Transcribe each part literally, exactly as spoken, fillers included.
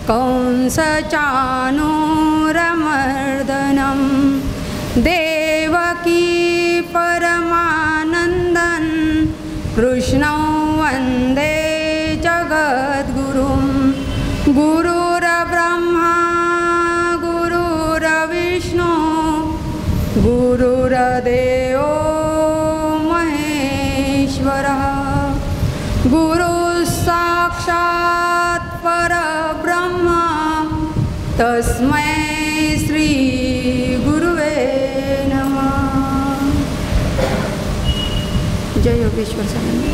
कंसचाणूरमर्दनं देवकी परमानन्दं कृष्णं वन्दे जगद्गुरुं गुरुर्ब्रह्मा गुरुर्विष्णु गुरुर्देवो महेश्वरः गुरुः साक्षात् परब्रह्म तस्मै श्री गुरुवे नमः। जय योगेश्वर स्वामी।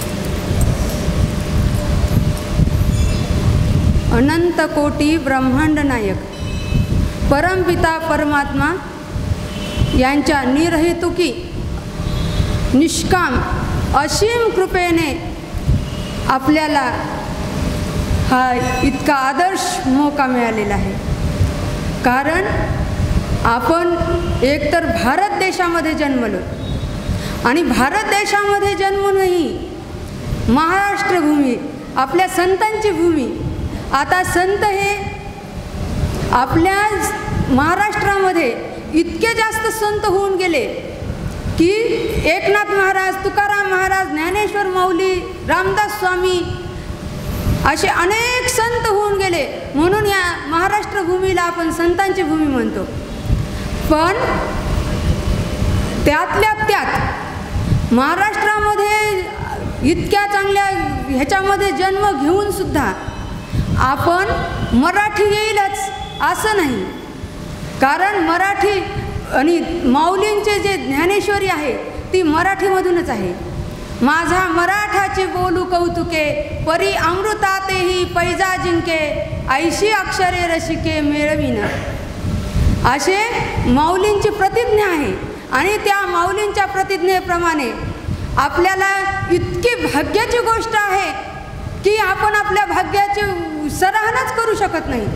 अनंत कोटी ब्रह्मांड नायक परमपिता परमात्मा यांच्या निरहेतुकी निष्काम असीम कृपेने आपल्याला हा इतका आदर्श मौका मिळालेला आहे। कारण आपण एकतर भारत देशामध्ये जन्मलो आणि भारत देशामध्ये जन्मूनही महाराष्ट्र भूमी आपल्या संतांची भूमी। आता संत हे आपल्या महाराष्ट्रामध्ये इतके जास्त संत होऊन गेले की एकनाथ महाराज, तुकाराम महाराज, ज्ञानेश्वर माऊली, रामदास स्वामी असे अनेक संत होऊन गेले। म्हणून या महाराष्ट्र भूमीला आपण संतांची भूमी म्हणतो। पण त्यातल्या त्यात महाराष्ट्रामध्ये इतक्या चांगल्या ह्याच्यामध्ये जन्म घेऊन सुद्धा आपण मराठी येईलच असं नाही। कारण मराठी आणि माऊलींचे जे ज्ञानेश्वरी आहे ती मराठीमधूनच आहे। माझा मराठाची बोलू कौतुके परी अमृतातेही पैजा जिंके ऐशी अक्षरे रसिके मिळविन असे माऊलींची प्रतिज्ञा आहे। आणि त्या माऊलींच्या प्रतिज्ञेप्रमाणे आपल्याला इतकी भाग्याची गोष्ट आहे की आपण आपल्या भाग्याची सराहनाच करू शकत नाही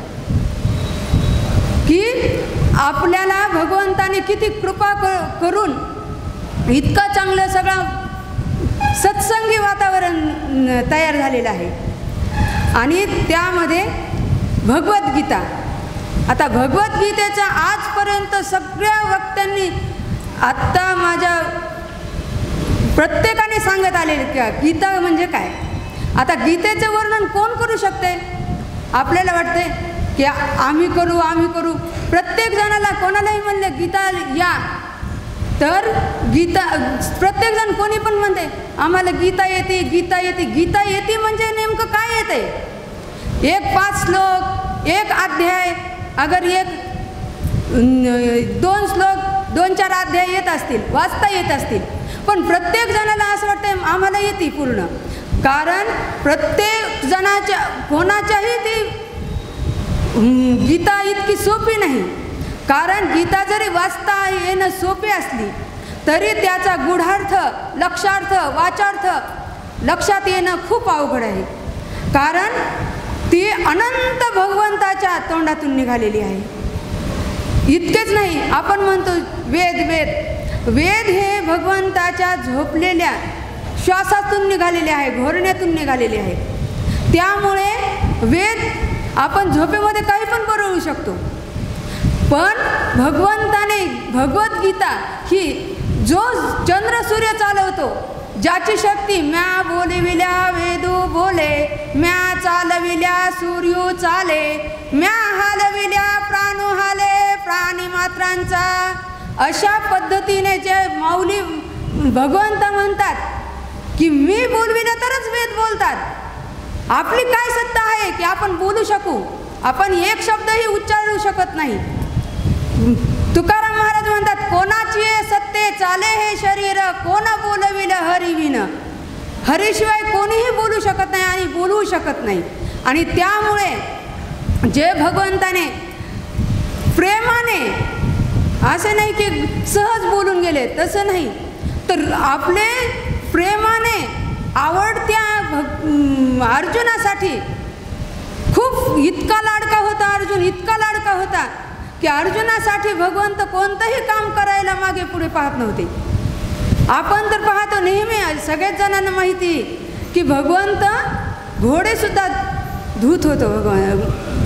की आपल्याला भगवंताने किती कृपा करून इतकं चांगलं सगळं सत्संगी वातावरण तयार झालेलं आहे। आणि त्यामध्ये भगवद्गीता, आता भगवद्गीतेचा आजपर्यंत सगळ्या वक्त्यांनी आत्ता माझ्या प्रत्येकाने सांगत आलेले का गीता म्हणजे काय। आता गीतेचं वर्णन कोण करू शकते? आपल्याला वाटते की आम्ही करू आम्ही करू प्रत्येक जणाला कोणालाही म्हणले गीता या तर गीता प्रत्येक जण कोणी पण म्हणते आम्हाला गीता येते गीता येते गीता येते म्हणजे नेमकं काय येते? एक पाच श्लोक एक अध्याय अगर एक दोन श्लोक दोन चार अध्याय येत असतील वाचता येत असतील पण प्रत्येक जणाला असं वाटतं आम्हाला येते पूर्ण। कारण प्रत्येक जणाच्या कोणाच्याही ती गीता इतकी सोपी नाही। कारण गीता जरी वाचता येणं सोपी असली तरी त्याचा गूढार्थ लक्षार्थ वाचार्थ लक्षात येणं खूप अवघड आहे। कारण ती अनंत भगवंताच्या तोंडातून निघालेली आहे। इतकेच नाही आपण म्हणतो वेद वेद वेद हे भगवंताच्या झोपलेल्या श्वासातून निघालेले आहे, घोरण्यातून निघालेले आहे। त्यामुळे वेद आपण झोपेमध्ये काही पण बरळू शकतो। पण भगवंताने भगवद्गीता ही जो चंद्र सूर्य चालवतो ज्याची शक्ती म्या बोलविल्या वेदू बोले म्या चालविल्या सूर्यो चाले म्या हालविल्या प्राणू हाले प्राणी मात्रांचा अशा पद्धतीने जे माऊली भगवंत म्हणतात की मी बोलविलं तरच वेद बोलतात। आपली काय सत्ता आहे की आपण बोलू शकू? आपण एक शब्दही उच्चारू शकत नाही। तुकाराम महाराज म्हणतात कोणाची सत्ते चाले हे शरीर कोण बोलविलं हरिविन। हरीशिवाय कोणीही बोलू शकत नाही आणि बोलवू शकत नाही। आणि त्यामुळे जे भगवंताने प्रेमाने असे नाही की सहज बोलून गेले तसं नाही तर आपले प्रेमाने आवडत्या अर्जुनासाठी खूप इतका लाडका होता अर्जुन इतका लाडका होता की अर्जुनासाठी भगवंत कोणतंही काम करायला मागे पुढे पाहत नव्हते। आपण तर पाहतो नेहमी सगळ्याच जणांना माहिती की भगवंत घोडेसुद्धा धूत होतो भगवान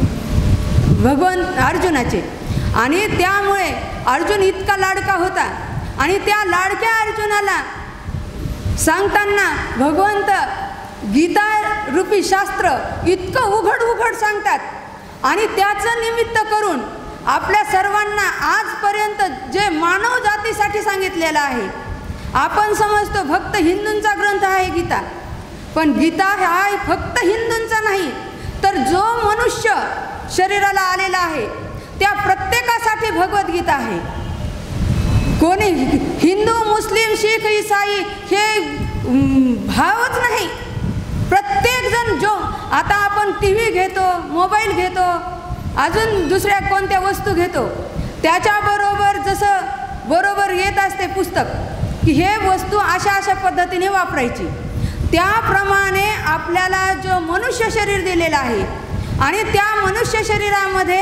भगवंत अर्जुनाचे. आणि त्यामुळे अर्जुन इतका लाडका होता. आणि त्या लाडक्या अर्जुनाला सांगताना भगवंत गीता रूपी शास्त्र इतकं उघड उघड सांगतात. आणि त्याचं निमित्त करून आपल्या सर्वांना आजपर्यंत जे मानव जातीसाठी सांगितलेलं आहे. आपण समजतो फक्त हिंदूंचा ग्रंथ आहे गीता, पण गीता हा फक्त हिंदूंचा नाही, तर जो मनुष्य शरीराला आलेला आहे त्या प्रत्येकासाठी भगवद्गीता आहे. कोणी हिंदू, मुस्लिम, शीख, ईसाई हे भावच नाही. प्रत्येकजण जो आता आपण टी व्ही घेतो, मोबाईल घेतो, अजून दुसऱ्या कोणत्या वस्तू घेतो, त्याच्याबरोबर जसं बरोबर येत असते पुस्तक की हे वस्तू अशा अशा पद्धतीने वापरायची, त्याप्रमाणे आपल्याला जो मनुष्य शरीर दिलेलं आहे आणि त्या मनुष्य शरीरामध्ये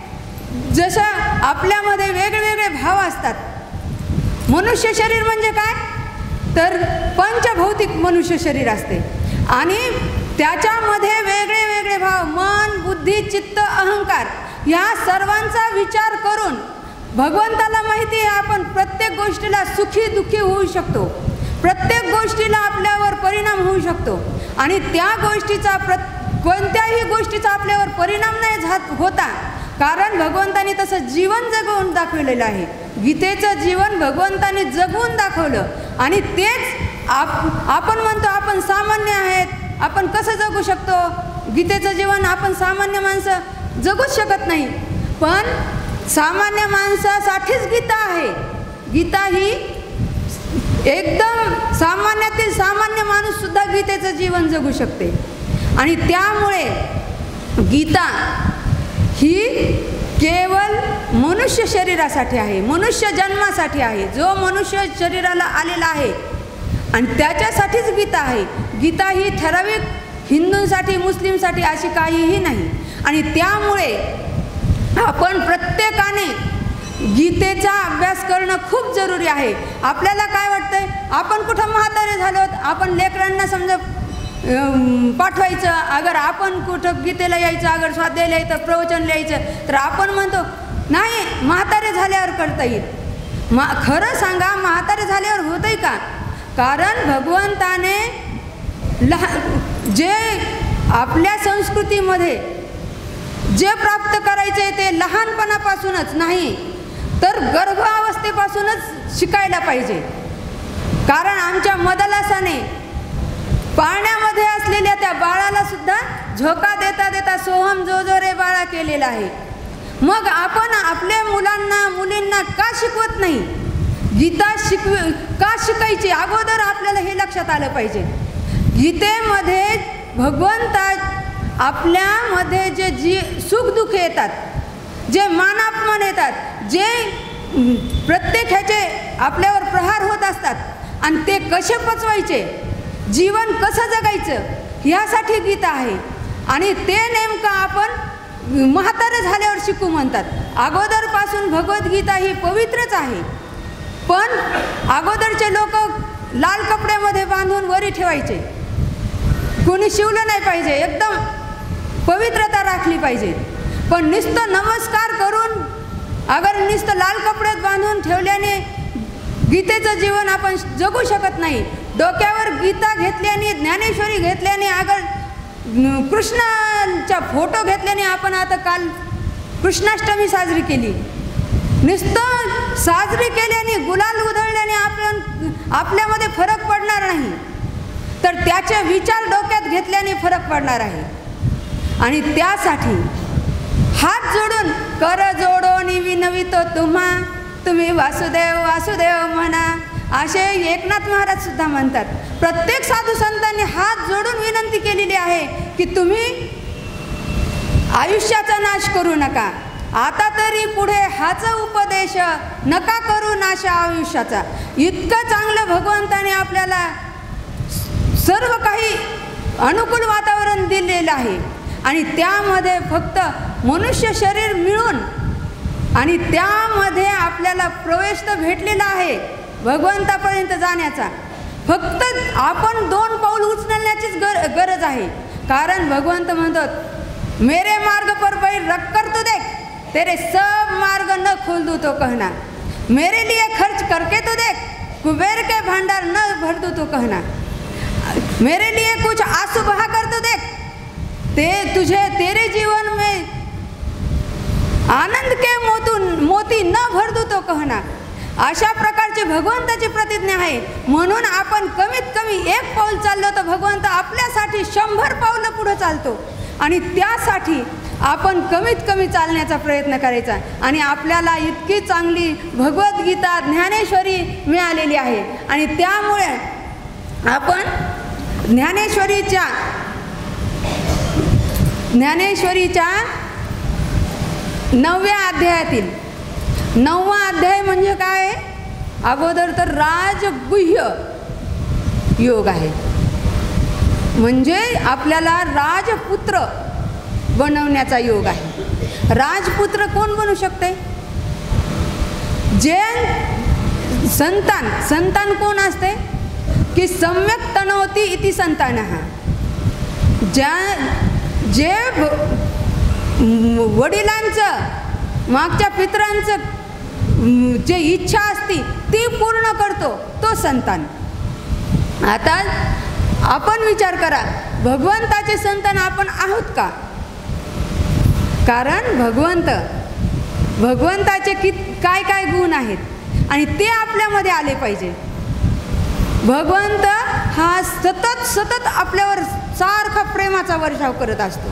जसं आपल्यामध्ये वेगवेगळे भाव असतात. मनुष्य शरीर म्हणजे काय तर पंचभौतिक मनुष्य शरीर असते आणि त्याच्यामध्ये वेगळे वेगळे भाव मन, बुद्धी, चित्त, अहंकार या सर्वांचा विचार करून भगवंताला माहिती आहे आपण प्रत्येक गोष्टीला सुखी दुःखी होऊ शकतो, प्रत्येक गोष्टीला आपल्यावर परिणाम होऊ शकतो आणि त्या गोष्टीचा प्र कोणत्याही गोष्टीचा आपल्यावर परिणाम नाही झात होता, कारण भगवंताने तसं जीवन जगवून दाखवलेलं आहे. गीतेचं जीवन भगवंताने जगवून दाखवलं आणि तेच आप आपण म्हणतो आपण सामान्य आहेत, आपण कसं जगू शकतो. गीतेचं जीवन आपण सामान्य माणसं जगूच शकत नाही, पण सामान्य माणसासाठीच गीता आहे. गीता ही एकदम सामान्यातील सामान्य माणूससुद्धा गीतेचं जीवन जगू शकते आणि त्यामुळे गीता ही केवळ मनुष्य शरीरासाठी आहे, मनुष्य जन्मासाठी आहे, जो मनुष्य शरीराला आलेला आहे आणि त्याच्यासाठीच गीता आहे. गीता ही ठराविक हिंदूंसाठी मुस्लिमसाठी अशी काहीही नाही आणि त्यामुळे आपण प्रत्येकाने गीतेचा अभ्यास करणं खूप जरुरी आहे. आपल्याला काय वाटतंय आपण कुठं म्हातारे झालोत, आपण लेकरांना समजा पाठवायचं, अगर आपण कुठं गीतेला यायचं, अगर स्वाध्याय लिहायचं, प्रवचन लिहायचं तर आपण म्हणतो नाही म्हातारे झाल्यावर करता येईल. मा खरं सांगा म्हातारे झाल्यावर होतंय का, कारण भगवंताने लहान जे आपल्या संस्कृतीमध्ये जे प्राप्त करायचे ते लहानपणापासूनच नाही तर गर्भावस्थेपासूनच शिकायला पाहिजे. कारण आमच्या मदलासाने पाळण्यामध्ये असलेल्या त्या बाळाला सुद्धा झोका देता देता सोहम जो जो रे बाळा केलेला आहे. मग आपण आपल्या मुलांना मुलींना का शिकवत नाही, गीता शिकव का शिकायची अगोदर आपल्याला हे लक्षात आलं पाहिजे. गीतेमध्ये भगवंता आपल्यामध्ये जे जी सुखदुःख येतात, जे मानापमान येतात, जे प्रत्येक ह्याचे आपल्यावर प्रहार होत असतात आणि ते कसे पचवायचे, जीवन कसं जगायचं यासाठी गीता आहे आणि ते नेमकं आपण म्हातारे झाल्यावर शिकू म्हणतात. अगोदरपासून भगवद्गीता ही पवित्रच आहे, पण अगोदरचे लोक लाल कपड्यामध्ये बांधून वरी ठेवायचे, कोणी शिवलं नाही पाहिजे, एकदम पवित्रता राखली पाहिजे. पण नुसतं नमस्कार करून अगर नुसतं लाल कपड्यात बांधून ठेवल्याने गीतेचं जीवन आपण जगू शकत नाही. डोक्यावर गीता घेतल्याने, ज्ञानेश्वरी घेतल्याने, अगर कृष्णाचा फोटो घेतल्याने आपण आता काल कृष्णाष्टमी साजरी केली, नुसतं साजरी केल्याने गुलाल उधळल्याने आपण आपल्यामध्ये फरक पडणार नाही, तर त्याचे विचार डोक्यात घेतल्याने फरक पडणार आहे. आणि त्यासाठी हात जोडून कर जोडोनी विनवितो तुम्हा, तुम्ही वासुदेव वासुदेव म्हणा, असे एकनाथ महाराज सुद्धा म्हणतात. प्रत्येक साधू संतांनी हात जोडून विनंती केलेली आहे की तुम्ही आयुष्याचा नाश करू नका, आता तरी पुढे हाचा उपदेश नका करू नाश आयुष्याचा. इतकं चांगलं भगवंताने आपल्याला सर्व काही अनुकूल वातावरण दिलेलं आहे आणि त्यामध्ये फक्त मनुष्य शरीर मिळून आणि त्यामध्ये आपल्याला प्रवेश तर भेटलेला आहे भगवंतापर्यंत जाण्याचा. फक्त आपण दोन पाऊल उचलण्याचीच गर गरज आहे. कारण भगवंत म्हणतात मेरे मार्ग पर बैल रख कर तो देख, तेरे सब मार्ग न खोल दूँ तो कहना, मेरे लिए खर्च करके तो देख, कुबेर के भंडार न भर दूँ तो कहना, मेरे लिए कुछ आंसू बहा कर तो देख, ते तुझे तेरे जीवन में आनंद के मोतू मोती न भर दूँ तो कहना. अशा प्रकारची भगवंताची प्रतिज्ञा आहे. म्हणून आपण कमीत कमी एक पाऊल चाललो तर भगवंत आपल्यासाठी शंभर पावलं पुढे चालतो. आणि त्यासाठी आपण कमीत कमी चालण्याचा प्रयत्न करायचा. आणि आपल्याला इतकी चांगली भगवद्गीता ज्ञानेश्वरी मिळालेली आहे. आणि त्यामुळे आपण ज्ञानेश्वरीच्या ज्ञानेश्वरीच्या नवव्या अध्यायातील नववा अध्याय म्हणजे काय? अगोदर तर राजगुह्य योग आहे. म्हणजे आपल्याला राजपुत्र बनवण्याचा योग आहे. राजपुत्र कोण बनू शकते? जे संतान संतान कोण असते की सम्यक तनोती इति संतानः. ज्या जे वडिलांचं मागच्या पितरांचं जे इच्छा असती ती पूर्ण करतो तो संतान. आता आपण विचार करा, भगवंताचे संतान आपण आहोत का? कारण भगवंत भगवंताचे कि काय काय गुण आहेत आणि ते आपल्यामध्ये आले पाहिजे. भगवंत हा सतत सतत आपल्यावर सारखा प्रेमाचा वर्षाव करत असतो.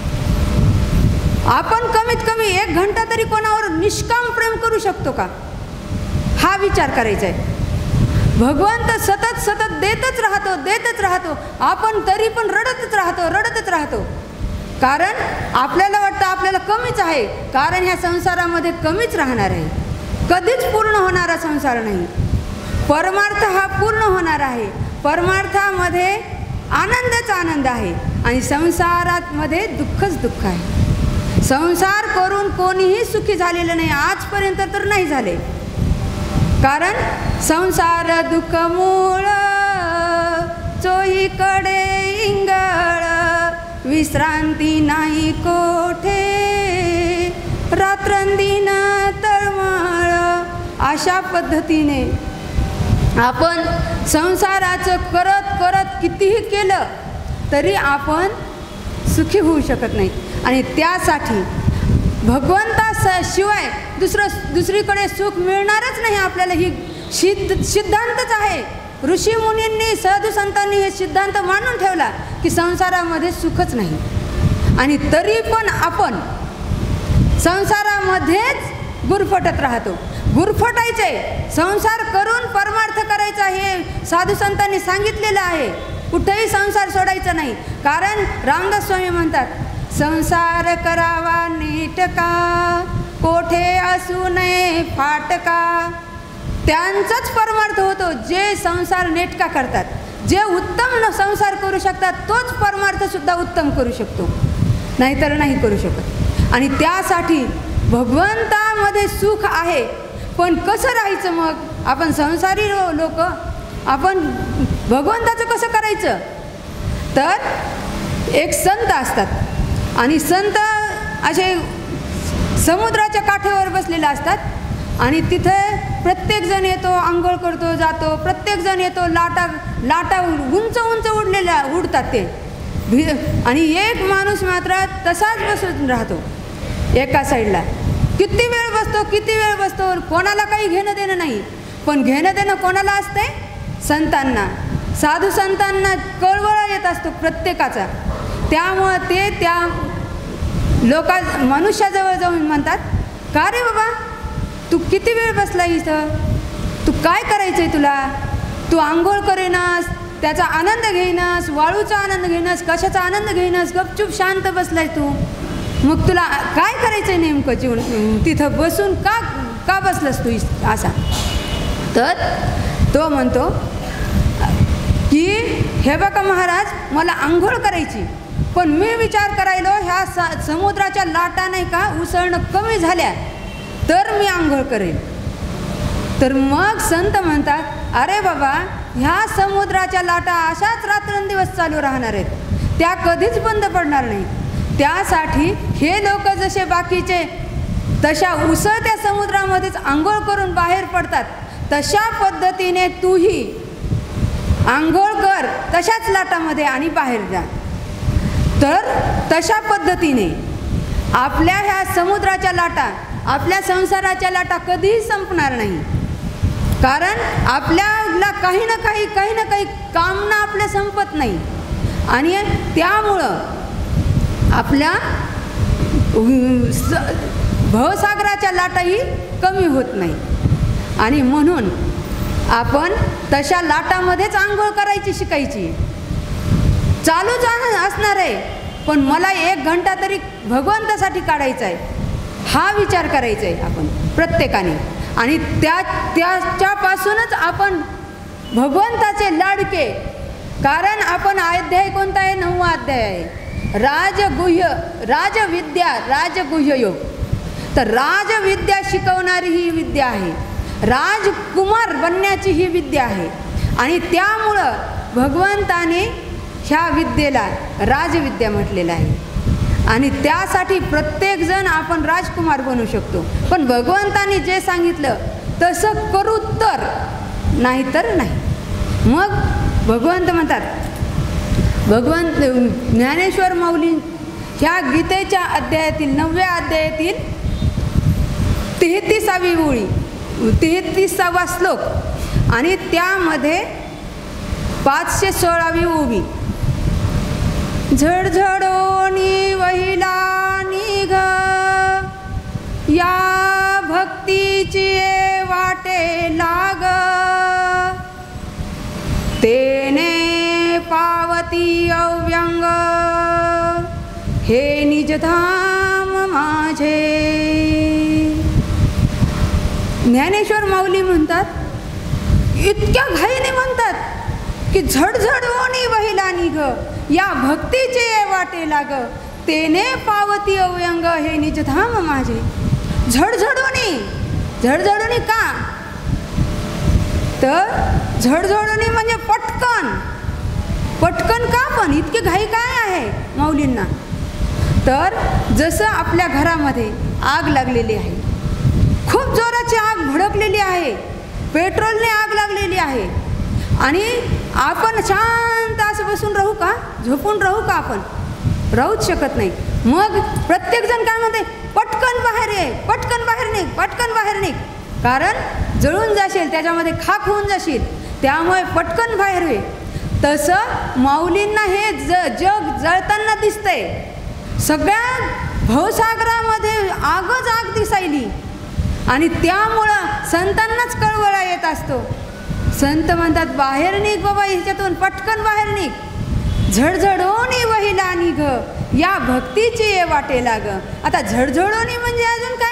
आपण कमीत कमी एक घंटा तरी कोणावर निष्काम प्रेम करू शकतो का? हा विचार करायचा आहे. भगवंत सतत सतत देतच राहतो देतच राहतो. आपण तरी पण रडतच राहतो रडतच राहतो. कारण आपल्याला वाटतं आपल्याला कमीच आहे. कारण ह्या संसारामध्ये कमीच राहणार आहे. कधीच पूर्ण होणारा संसार नाही. परमार्थ हा पूर्ण होणार आहे. परमार्थामध्ये आनंदच आनंद आहे आणि संसारामध्ये दुःखच दुःख आहे. संसार करून कोणीही सुखी झालेलं नाही आजपर्यंत तर नाही झाले. कारण संसार दुःख मूळ चोहीकडे इंगळ, विश्रांती नाही कोठे रात्रंदिन तळमळ. अशा पद्धतीने आपण संसाराचं करत करत कितीही केलं तरी आपण सुखी होऊ शकत नाही. आणि त्यासाठी भगवंता शिवाय दुसरं दुसरीकडे सुख मिळणारच नाही आपल्याला. ही सिद्ध सिद्धांतच आहे. ऋषी मुनींनी साधू संतांनी हे सिद्धांत मानून ठेवला की संसारामध्ये सुखच नाही. आणि तरी पण आपण संसारामध्येच गुरफटत राहतो. गुरफटायचे संसार करून परमार्थ करायचा हे साधू संतांनी सांगितलेलं आहे. कुठेही संसार सोडायचा नाही. कारण रामदास स्वामी म्हणतात संसार करावा नीटका, कोठे असू नये फाटका. त्यांचाच परमार्थ होतो जे संसार नेटका करतात. जे उत्तम संसार करू शकतात तोच परमार्थ सुद्धा उत्तम करू शकतो, नाहीतर नाही करू शकत. आणि त्यासाठी भगवंतामध्ये सुख आहे. पण कसं राहायचं मग? आपण संसारी लोक आपण भगवंताचं कसं करायचं? तर एक संत असतात आणि संत असे समुद्राच्या काठेवर बसलेले असतात आणि तिथे प्रत्येकजण येतो, आंघोळ करतो, जातो. प्रत्येकजण येतो, लाटा लाटा उंच उंच उडलेल्या उडतात ते. आणि एक माणूस मात्र तसाच बसून राहतो एका साईडला. किती वेळ बसतो किती वेळ बसतो कोणाला काही घेणं देणं नाही. पण घेणं देणं कोणाला असते? संतांना, साधू संतांना कळवळा येत असतो प्रत्येकाचा. त्यामुळं ते त्या लोका मनुष्याजवळ जाऊन म्हणतात, का रे बाबा तू किती वेळ बसला इथं? तू काय करायचं आहे तुला? तू आंघोळ करेनास, त्याचा आनंद घेईनास, वाळूचा आनंद घेईनास, कशाचा आनंद घेईनास, गपचूप शांत बसलाय तू. मग तुला काय करायचं आहे नेमकं जीवन? तिथं बसून का का बसलास तू असा? तर तो म्हणतो की हे बघा महाराज, मला आंघोळ करायची, पण मी विचार करायलो ह्या सा समुद्राच्या लाटा नाही का उसळणं कमी झाल्या तर मी आंघोळ करेन. तर मग संत म्हणतात, अरे बाबा ह्या समुद्राच्या लाटा अशाच रात्रंदिवस चालू राहणार आहेत. त्या कधीच बंद पडणार नाही. त्यासाठी हे लोक जसे बाकीचे तशा उसळत्या समुद्रामध्येच आंघोळ करून बाहेर पडतात, तशा पद्धतीने तूही आंघोळ कर तशाच लाटामध्ये आणि बाहेर जा. तर तशा पद्धतीने आपल्या ह्या समुद्राच्या लाटा, आपल्या संसाराच्या लाटा कधीही संपणार नाही. कारण आपल्याला काही ना काही काही ना काही कामना आपल्या संपत नाही. आणि त्यामुळं आपल्या भवसागराच्या लाटाही कमी होत नाही. आणि म्हणून आपण तशा लाटामध्येच आंघोळ करायची शिकायची. चालूच असणार आहे, पण मला एक घंटा तरी भगवंतासाठी काढायचा आहे, हा विचार करायचा आहे आपण प्रत्येकाने. आणि त्या त्याच्यापासूनच आपण भगवंताचे लाडके. कारण आपण अध्याय कोणता आहे? नववा अध्याय आहे, राजगुह्य राजविद्या राजगुह्य योग. तर राजविद्या शिकवणारी ही विद्या आहे, राजकुमार बनण्याची ही विद्या आहे. आणि त्यामुळं भगवंताने ह्या विद्येला राजविद्या म्हटलेलं आहे. आणि त्यासाठी प्रत्येकजण आपण राजकुमार बनू शकतो. पण भगवंताने जे सांगितलं तसं करू तर, नाही तर नाही. मग भगवंत म्हणतात, भगवंत ज्ञानेश्वर माऊली ह्या गीतेच्या अध्यायातील नवव्या अध्यायातील तेहतीसावी ओळी, तेहतीसावा श्लोक आणि त्यामध्ये पाचशे सोळावी ओवी. झडझडोनी वहिला निघ या भक्तीची वाटे लाग, तेने पावती अव्यंग हे निजधाम माझे. ज्ञानेश्वर माऊली म्हणतात, इतक्या घाईने म्हणतात की झडझडोनी वहिला निघ या भक्तीचे वाटे लाग, तेने पावती अव्यंग हे निजधाम माझे. झडझडोनी, झडझडोनी का? तर झडझडोनी म्हणजे पटकन. पटकन का? पण इतकी घाई काय आहे माऊलींना? तर जसं आपल्या घरामध्ये आग लागलेली आहे, खूप जोराची आग भडकलेली आहे, पेट्रोलने आग लागलेली आहे, आणि आपण शांत असं बसून राहू का? झोपून राहू का? आपण राहूच शकत नाही. मग प्रत्येकजण काय म्हणते? पटकन बाहेर ये, पटकन बाहेर निघ, पटकन बाहेर निघ. कारण जळून जाशील, त्याच्यामध्ये खाक होऊन जाशील, त्यामुळे पटकन बाहेर ये. तसं माऊलींना हे ज जग जळताना दिसतंय. सगळ्या भवसागरामध्ये आगच आग दिसायली. आणि त्यामुळं संतांनाच कळवळा येत असतो. संत म्हणतात, बाहेर निघ बाबा ह्याच्यातून, पटकन बाहेर निघ. झडझडोनी वहिला निघ या भक्तीची ये वाटे लाग. आता झडझडोनी म्हणजे अजून काय?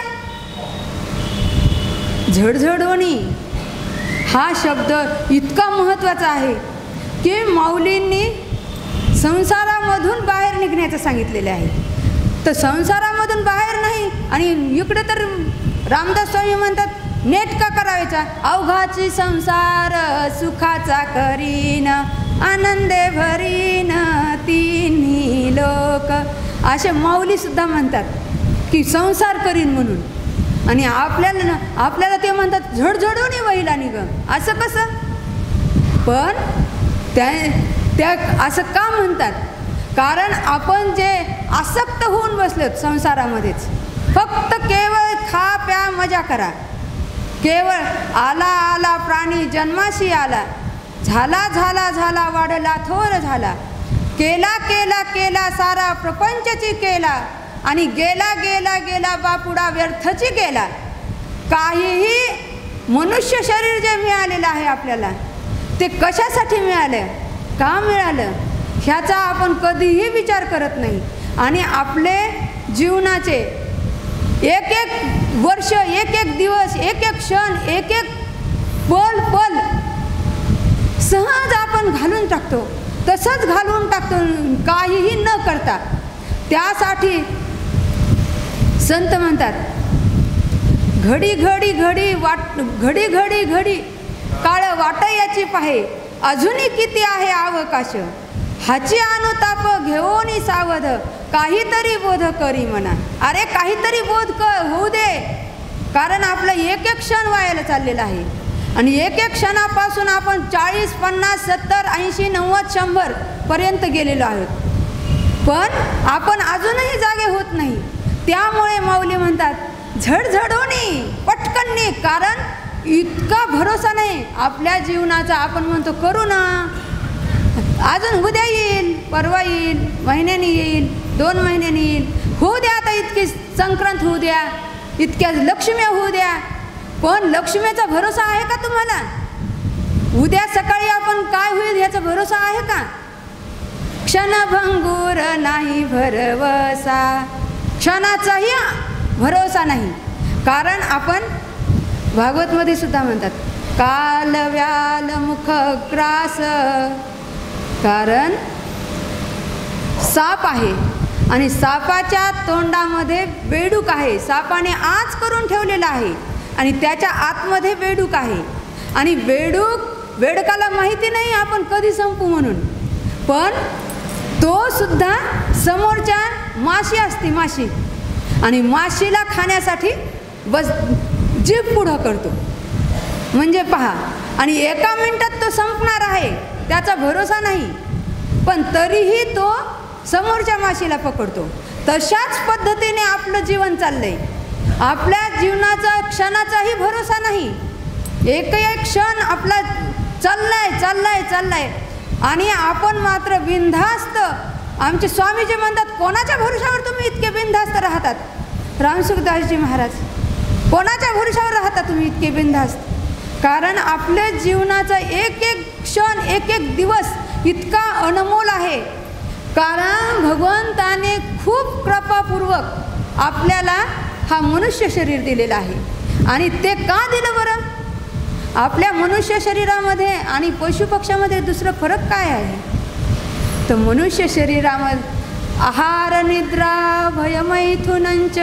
झडझडोनी हा शब्द इतका महत्त्वाचा आहे की माऊलींनी संसारामधून बाहेर निघण्याचं सांगितलेलं आहे. तर संसारामधून बाहेर नाही. आणि इकडे तर रामदास स्वामी म्हणतात, नेटका करायचा अवघाची संसार सुखाचा करीन आनंदे भरीन तिन्ही लोक. असे माऊली सुद्धा म्हणतात की संसार करीन म्हणून. आणि आपल्याला ना आपल्याला ते म्हणतात झडझडून वहिला निघ. असं कसं? पण त्या त्या असं का म्हणतात? कारण आपण जे आसक्त होऊन बसलोत संसारामध्येच, फक्त केवळ खा प्या मजा करा. केवळ आला आला प्राणी जन्माशी आला, झाला झाला झाला वाढला थोर झाला, केला केला केला सारा प्रपंचची केला, आणि गेला गेला गेला बापुडा व्यर्थची गेला. काहीही मनुष्य शरीर जे मिळालेलं आहे आपल्याला, ते कशासाठी मिळालं, का मिळालं, ह्याचा आपण कधीही विचार करत नाही. आणि आपले जीवनाचे एक एक वर्ष, एक एक दिवस, एक एक क्षण, एक एक पल पल सहज आपण घालून टाकतो. तसंच घालून टाकतो काहीही न करता. त्यासाठी संत म्हणतात, घडी घडी घडी वाट घडी घडी घडी काळ वाट याची पाहे, अजूनही किती आहे अवकाश, हाची अनुताप घेऊन सावध काहीतरी बोध करी म्हणा. अरे काहीतरी बोध कर होऊ दे, कारण आपलं एक एक क्षण व्हायला चाललेलं आहे. आणि एक एक क्षणापासून आपण चाळीस पन्नास सत्तर ऐंशी नव्वद शंभर पर्यंत गेलेलो आहोत, पण आपण अजूनही जागे होत नाही. त्यामुळे माऊली म्हणतात झडझडोनी पटकननी, कारण इतका भरोसा नाही आपल्या जीवनाचा. आपण म्हणतो करू ना, अजून उद्या येईल, परवा येईल, महिन्यानी येईल, दोन महिन्यांनी येईल, होऊ द्या आता, इतकी संक्रांत होऊ द्या, इतक्या लक्ष्म्या होऊ द्या. पण लक्ष्मीचा भरोसा आहे का तुम्हाला? उद्या सकाळी आपण काय होईल ह्याचा भरोसा आहे का? क्षणभंगूर नाही भरवसा, क्षणाचाही भरोसा नाही. कारण आपण भागवतमध्ये सुद्धा म्हणतात काल व्याल मुख ग्रास, कारण साप आहे आणि सापाच्या तोंडामध्ये बेडूक आहे. सापाने आज करून ठेवलेला आहे आणि त्याच्या आतमध्ये बेडूक आहे. आणि बेडूक बेडकाला माहिती नाही आपण कधी संपू म्हणून, पण तो सुद्धा समोरच्या माशी असते, माशी, आणि माशीला खाण्यासाठी बस जीभ पुढं करतो. म्हणजे पहा, आणि एका मिनिटात तो संपणार आहे त्याचा भरोसा नाही, पण तरीही तो समोरच्या माशीला पकडतो. तशाच पद्धतीने आपलं जीवन चाललंय. आपल्या जीवनाचा क्षणाचाही भरोसा नाही. एक एक क्षण आपला चाललाय चाललाय चाललाय आणि आपण मात्र बिनधास्त. आमचे स्वामीजी म्हणतात कोणाच्या भरोशावर तुम्ही इतके बिनधास्त राहतात? रामसुखदासजी महाराज, कोणाच्या भरोशावर राहता तुम्ही इतके बिनधास्त? कारण आपल्या जीवनाचा एक एक क्षण एक एक दिवस इतका अनमोल आहे. कारण भगवंताने खूप कृपापूर्वक आपल्याला हा मनुष्य शरीर दिलेला आहे. आणि ते का दिलं बरं? आपल्या मनुष्य शरीरामध्ये आणि पशुपक्षामध्ये दुसरं फरक काय आहे? तर मनुष्य शरीरामध्ये आहार निद्रा भय मैथुनंच,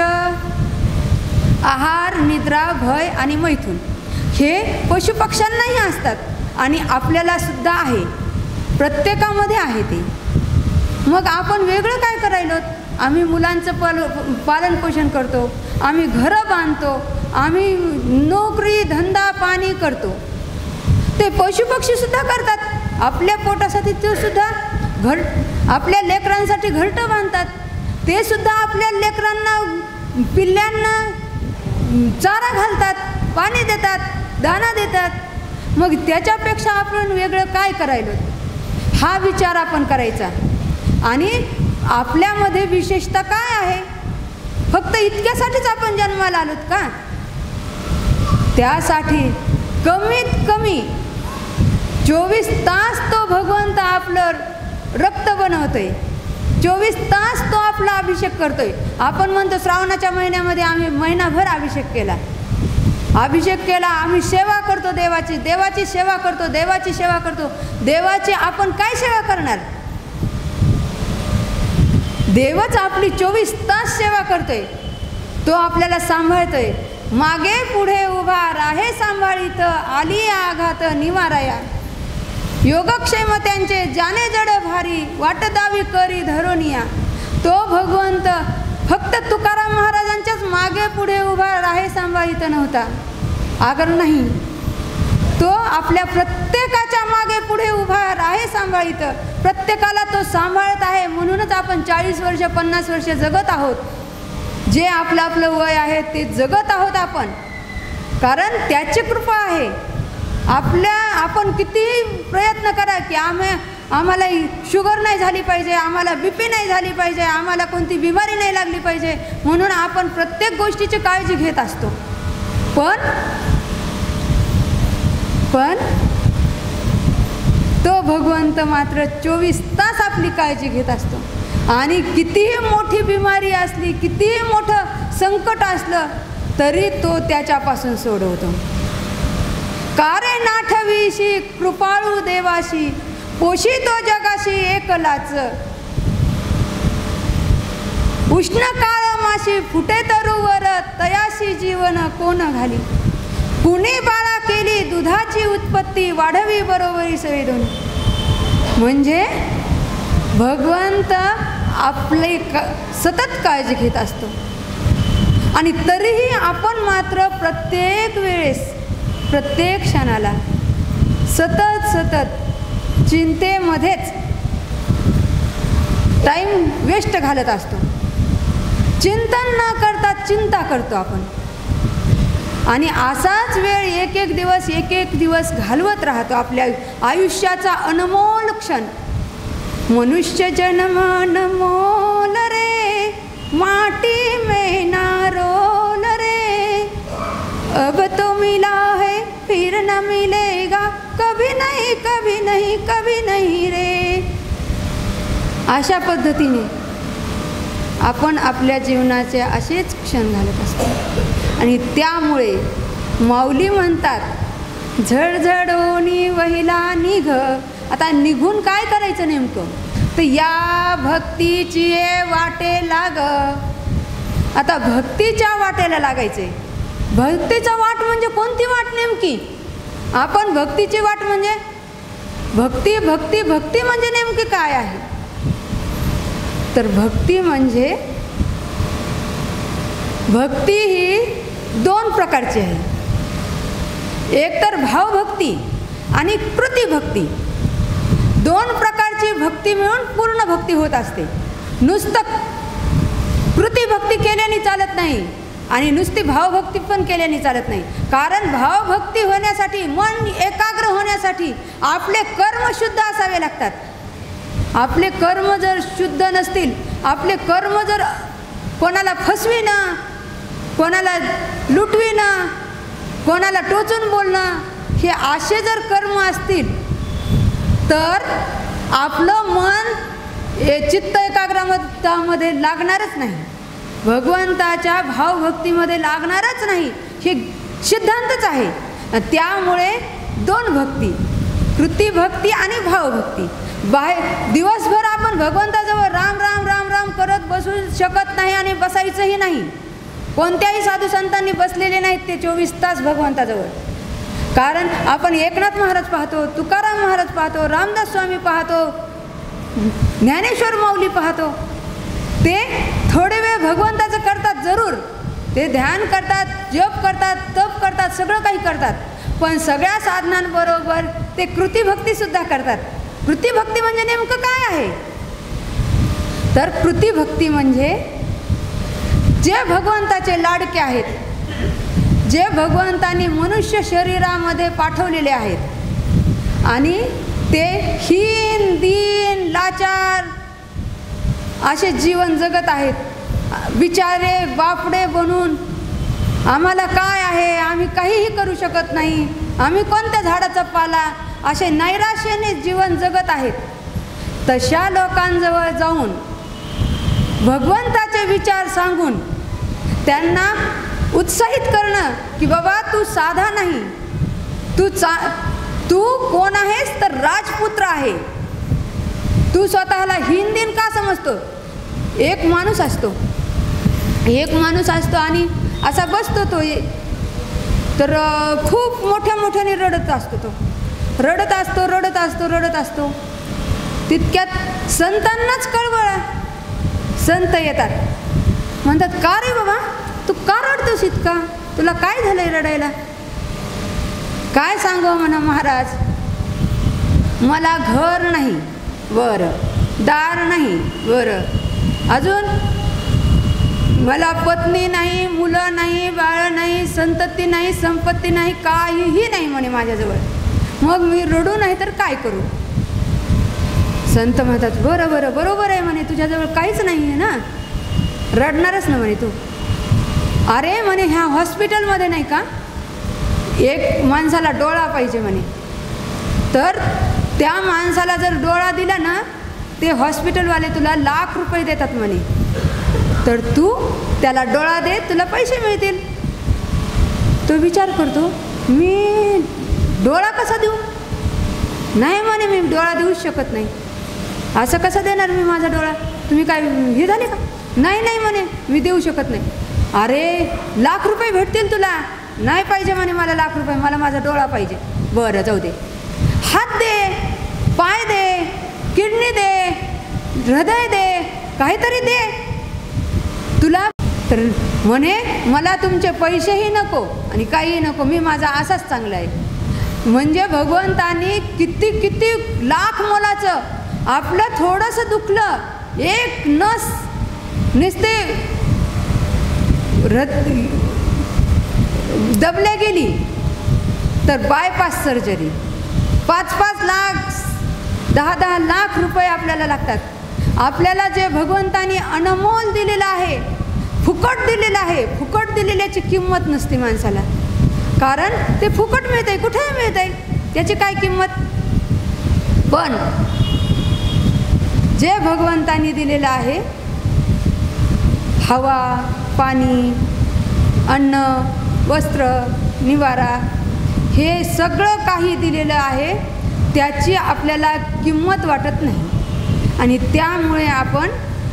आहार निद्रा भय आणि मैथुन हे पशुपक्ष्यांनाही असतात आणि आपल्याला सुद्धा आहे, प्रत्येकामध्ये आहे ते. मग आपण वेगळं काय करायलो? आम्ही मुलांचं पाल पालन पोषण करतो, आम्ही घरं बांधतो, आम्ही नोकरी धंदा पाणी करतो. ते पशुपक्षीसुद्धा करतात. आपल्या पोटासाठी ते सुद्धा घर, आपल्या लेकरांसाठी घरटं बांधतात. ते सुद्धा आपल्या लेकरांना पिल्ल्यांना चारा घालतात, पाणी देतात, दाना देतात. मग त्याच्यापेक्षा आपण वेगळं काय करायलो? हा विचार आपण करायचा. आणि आपल्यामध्ये विशेषता काय आहे? फक्त इतक्यासाठीच आपण जन्माला आलोत का? त्यासाठी कमीत कमी चोवीस तास तो भगवंत आपलं रक्त बनवतोय, चोवीस तास तो आपला अभिषेक करतोय. आपण म्हणतो श्रावणाच्या महिन्यामध्ये आम्ही महिनाभर अभिषेक केला, अभिषेक केला, आम्ही सेवा करतो देवाची, देवाची सेवा करतो, देवाची सेवा करतो. देवाची आपण काय सेवा करणार? देवच आपली चोवीस तास सेवा करतोय. तो आपल्याला सांभाळतोय, मागे पुढे उभा राहे सांभाळीत, आली आघात निवाराया. योगक्षेम त्यांचे जाने जड भारी, वाट दावी करी धरोनिया. तो भगवंत फक्त तुकाराम महाराजांच्याच मागे पुढे उभा राहे सांभाळीत नव्हता, आगर नाही. तो आपल्या प्रत्येकाच्या मागे पुढे उभा राहे सांभाळीत, प्रत्येकाला तो सांभाळत आहे. म्हणूनच आपण चाळीस वर्ष पन्नास वर्ष जगत आहोत. जे आपलं आपलं वय आहे ते जगत आहोत आपण, कारण त्याची कृपा आहे. आपल्या आपण कितीही प्रयत्न करा की आम्ही आम्हाला शुगर नाही झाली पाहिजे, आम्हाला बी पी नाही झाली पाहिजे, आम्हाला कोणती बिमारी नाही लागली पाहिजे, म्हणून आपण प्रत्येक गोष्टीची काळजी घेत असतो. पण पण तो भगवंत मात्र चोवीस तास आपली काळजी घेत असतो. आणि कितीही मोठी बिमारी असली, कितीही मोठं संकट असलं तरी तो त्याच्यापासून सोडवतो. कारे नाठवीशी कृपाळू देवाशी, पोषितो जगाशी एकलाच. उष्ण काळ माशी फुटे तरुवर, तयाशी जीवन कोण घाली. कुणी बाळा केली दुधाची उत्पत्ती, वाढवी बरोबरी सवे दोन्ही. म्हणजे भगवंत आपले क सतत काळजी घेत असतो आणि तरीही आपण मात्र प्रत्येक वेळेस प्रत्येक क्षणाला सतत सतत चिंतेमध्येच टाईम वेस्ट घालत असतो. चिंतन न करता चिंता करतो आपण आणि असाच वेळ एक एक दिवस एक एक दिवस घालवत राहतो आपल्या आयुष्याचा अनमोल क्षण. मनुष्य जन्म अनमोल रे, माटी में ना रोल रे, अब तो मिला है फिर न मिलेगा, कभी नहीं कभी नहीं कभी नहीं रे. अशा पद्धतीने आपण आपल्या जीवनाचे असेच क्षण घालत असतो आणि त्यामुळे माऊली म्हणतात झडझडोनी वहिला निघ. आता निघून काय करायचं नेमकं तर या भक्तीची वाटे लाग. आता भक्तीच्या वाटेला लागायचे. भक्तीचा वाट म्हणजे कोणती वाट नेमकी? आपण भक्तीची वाट म्हणजे भक्ती भक्ती भक्ती म्हणजे नेमकी काय आहे तर भक्ती म्हणजे भक्ती ही दोन प्रकारची आहे. एक तर भावभक्ती आणि कृतिभक्ती. दोन प्रकारची भक्ती मिळून पूर्ण भक्ती होत असते. नुसतं कृतिभक्ती केल्याने चालत नाही आणि नुसती भावभक्ती पण केल्याने चालत नाही. कारण भावभक्ती होण्यासाठी मन एकाग्र होण्यासाठी आपले कर्म शुद्ध असावे लागतात. आपले कर्म जर शुद्ध नसतील, आपले कर्म जर कोणाला फसविणं, कोणाला लुटविणं, कोणाला टोचून बोलणं हे असे जर कर्म असतील तर आपलं मन हे चित्त एकाग्रतामध्ये लागणारच नाही, भगवंताच्या भावभक्तीमध्ये लागणारच नाही. हे सिद्धांतच आहे. त्यामुळे दोन भक्ती, कृतिभक्ती आणि भावभक्ती. बाहेर दिवसभर आपण भगवंताजवळ राम राम राम राम करत बसू शकत नाही आणि बसायचंही नाही. कोणत्याही साधू संतांनी बसलेले नाहीत ते चोवीस तास भगवंताजवळ. कारण आपण एकनाथ महाराज पाहतो, तुकाराम महाराज पाहतो, रामदास स्वामी पाहतो, ज्ञानेश्वर माऊली पाहतो. ते थोडे वेळ भगवंताचं करतात जरूर. ते ध्यान करतात, जप करतात, तप करतात, सगळं काही करतात. पण सगळ्या साधनांबरोबर ते कृतिभक्तीसुद्धा करतात. कृतिभक्ती म्हणजे नेमकं काय आहे तर कृतिभक्ती म्हणजे जे भगवंताचे लाडके आहेत, जे भगवंतांनी मनुष्य शरीरामध्ये पाठवलेले आहेत आणि ते हीन दीन लाचार असे जीवन जगत आहेत. बिचारे बापडे बनून आम्हाला काय आहे, आम्ही काहीही करू शकत नाही, आम्ही कोणत्या झाडाचा पाला, असे नैराश्याने जीवन जगत आहेत. तशा लोकांजवळ जाऊन भगवंताचे विचार सांगून त्यांना उत्साहित करणं की बाबा तू साधा नाही, तू चा तू कोण आहेस तर राजपुत्र आहे. तू स्वतःला हिंदीन का समजतो? एक माणूस असतो एक माणूस असतो आणि असा बसतो तो, तर खूप मोठ्या मोठ्याने रडत असतो. तो रडत असतो रडत असतो रडत असतो तितक्यात संतांनाच कळवळा. संत येतात, म्हणतात का रे बाबा तू का रडतोस इतका, तुला काय झालंय रडायला? काय सांगू म्हणा महाराज, मला घर नाही, बरं, दार नाही, बरं, अजून मला पत्नी नाही, मुलं नाही, बाळ नाही, संतती नाही, संपत्ती नाही, काहीही नाही म्हणे माझ्याजवळ. मग मी रडू नाही तर काय करू? संत म्हणतात बरं बरं बरोबर आहे म्हणे, तुझ्याजवळ काहीच नाही आहे ना, रडणारच ना म्हणे तू. अरे म्हणे ह्या हॉस्पिटलमध्ये नाही का एक माणसाला डोळा पाहिजे म्हणे, तर त्या माणसाला जर डोळा दिला ना ते हॉस्पिटलवाले तुला लाख रुपये देतात म्हणे, तर तू त्याला डोळा दे, तुला पैसे मिळतील. तो विचार करतो मी डोळा कसा देऊ? नाही म्हणे मी डोळा देऊच शकत नाही. असं कसं देणार मी माझा डोळा? तुम्ही काय हे झाले का? नाही नाही म्हणे मी देऊ शकत नाही. अरे लाख रुपये भेटतील तुला. नाही पाहिजे म्हणे मला लाख रुपये, मला माझा डोळा पाहिजे. बरं जाऊ दे, हात दे, पाय दे, किडनी दे, हृदय दे, काहीतरी दे तुला. तर म्हणे मला तुमचे पैसेही नको आणि काही नको, मी माझा असाच चांगला आहे. म्हणजे भगवंतानी किती किती लाख मोलाचं आपलं थोडंसं दुखलं, एक नस नुसते दबल्या गेली तर बायपास सर्जरी, पाच पाच लाख दहा दहा लाख रुपये आपल्याला लागतात. आपल्याला जे भगवंतानी अनमोल दिलेलं आहे, फुकट दिलेलं आहे, फुकट दिलेल्याची किंमत नसते माणसाला. कारण ते फुकट मिळतंय, कुठेही मिळतंय, त्याची काय किंमत. पण जे भगवंतानी दिलेलं आहे, हवा, पाणी, अन्न, वस्त्र, निवारा, हे सगळं काही दिलेलं आहे, त्याची आपल्याला किंमत वाटत नाही. आणि त्यामुळे आपण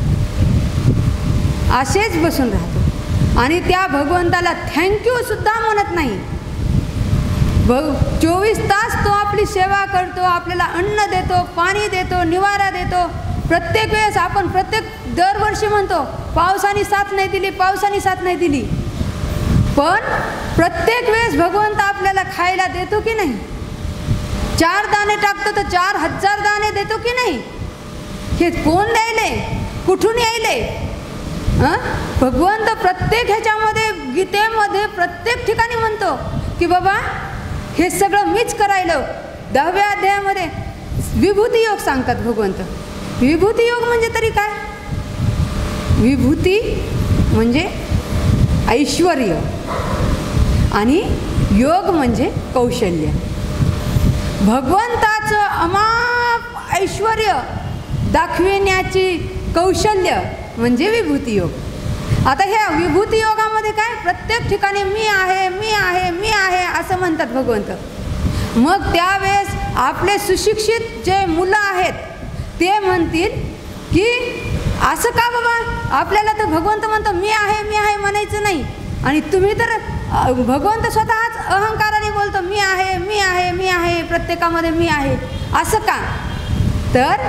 असेच बसून राहतो आणि त्या भगवंताला थँक्यूसुद्धा म्हणत नाही. भग चोवीस तास तो आपली सेवा करतो, आपल्याला अन्न देतो, पाणी देतो, निवारा देतो. प्रत्येक वेळेस आपण प्रत्येक दरवर्षी म्हणतो पावसाने साथ नाही दिली, पावसाने साथ नाही दिली. पण प्रत्येक वेळेस भगवंत आपल्याला खायला देतो की नाही. चार दाणे टाकतो तर चार हजार दाणे देतो की नाही. हे कोण द्यायले, कुठून यायले. हां, भगवंत प्रत्येक ह्याच्यामध्ये, गीतेमध्ये प्रत्येक ठिकाणी म्हणतो की बाबा हे सगळं मीच करायलं. दहाव्या अध्यायामध्ये विभूती योग सांगतात भगवंत. विभूती योग म्हणजे तरी काय. विभूती म्हणजे ऐश्वर्य आणि योग म्हणजे कौशल्य. भगवंताचं अमाप ऐश्वर्य दाखविण्याची कौशल्य म्हणजे विभूती योग. आता ह्या विभूती योगामध्ये काय, प्रत्येक ठिकाणी मी आहे, मी आहे, मी आहे असं म्हणतात भगवंत. मग त्यावेळेस आपले सुशिक्षित जे मुलं आहेत ते म्हणतील की असं का बाबा, आपल्याला तर भगवंत म्हणतो मी आहे, मी आहे म्हणायचं नाही. आणि तुम्ही तर भगवंत स्वतःच अहंकाराने बोलतो मी आहे, मी आहे, मी आहे, प्रत्येकामध्ये मी आहे, असं का. तर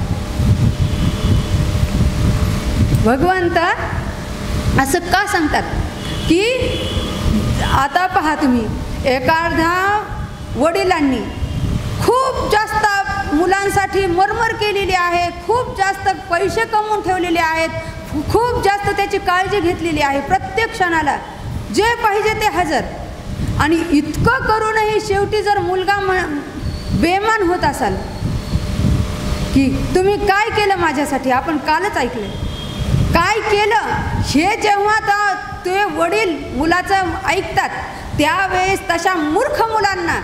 भगवंत असं का सांगतात की आता पहा तुम्ही, एखाद्या वडिलांनी खूप जास्त मुलांसाठी मरमर केलेली आहे, खूप जास्त पैसे कमवून ठेवलेले आहेत, खूप जास्त त्याची काळजी घेतलेली आहे, प्रत्येक क्षणाला जे पाहिजे ते हजर. आणि इतकं करूनही शेवटी जर मुलगा बेमान होत असाल की तुम्ही काय केलं माझ्यासाठी, आपण कालच ऐकलं काय केलं, हे जेव्हा ते वडील मुलाचं ऐकतात त्यावेळेस तशा मूर्ख मुलांना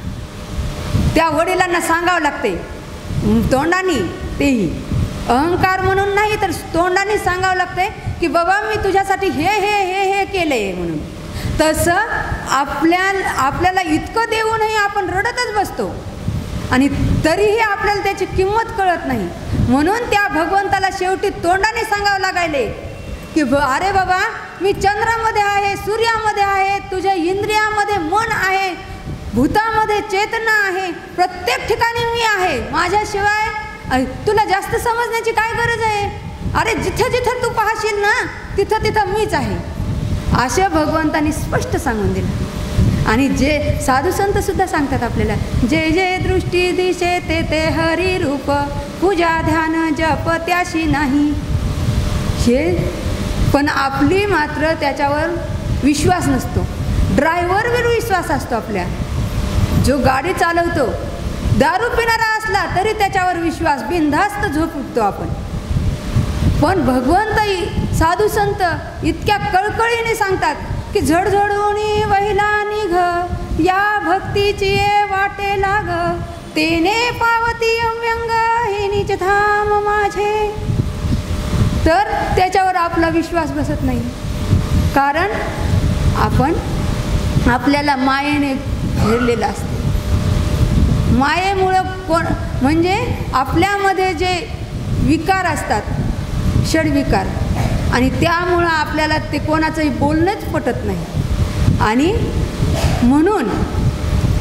त्या वडिलांना सांगावं लागते तोंडाने, तेही अहंकार म्हणून नाही तर तोंडाने सांगावं लागते की बाबा मी तुझ्यासाठी हे हे हे हे केलंय म्हणून. तसं आपल्या आपल्याला इतकं देऊनही आपण रडतच बसतो आणि तरीही आपल्याला त्याची किंमत कळत नाही. म्हणून त्या भगवंताला शेवटी तोंडाने सांगावं लागायले की अरे बाबा मी चंद्रामध्ये आहे, सूर्यामध्ये आहे, तुझ्या इंद्रियामध्ये मन आहे, भूतामध्ये चेतना आहे, प्रत्येक ठिकाणी मी आहे, माझ्याशिवाय तुला जास्त समजण्याची काय गरज आहे. अरे जिथं जिथं तू पाहशील ना तिथं तिथं मीच आहे, अशा भगवंतांनी स्पष्ट सांगून दिलं. आणि जे साधू संत सुद्धा सांगतात आपल्याला, जे जे दृष्टी दिशे ते ते हरी रूप, पूजा ध्यान जप त्याशी नाही. हे पण आपली मात्र त्याच्यावर विश्वास नसतो. ड्रायव्हरवर विश्वास असतो आपल्या. जो गाडी चालवतो दारू पिणारा असला तरी त्याच्यावर विश्वास, बिनधास्त झोपतो आपण. पण भगवंत साधू संत इतक्या कळकळीने सांगतात की झडझडूनी वहिला निघ, या भक्तीची वाटे लाग, तेने पावती अव्यंग हे निज धाम माझे. तर त्याच्यावर आपला विश्वास बसत नाही, कारण आपण आपल्याला मायेने घेरलेलं असते. मायेमुळं कोण म्हणजे आपल्यामध्ये जे विकार असतात, षडविकार, आणि त्यामुळं आपल्याला ते कोणाचंही बोलणंच पटत नाही. आणि म्हणून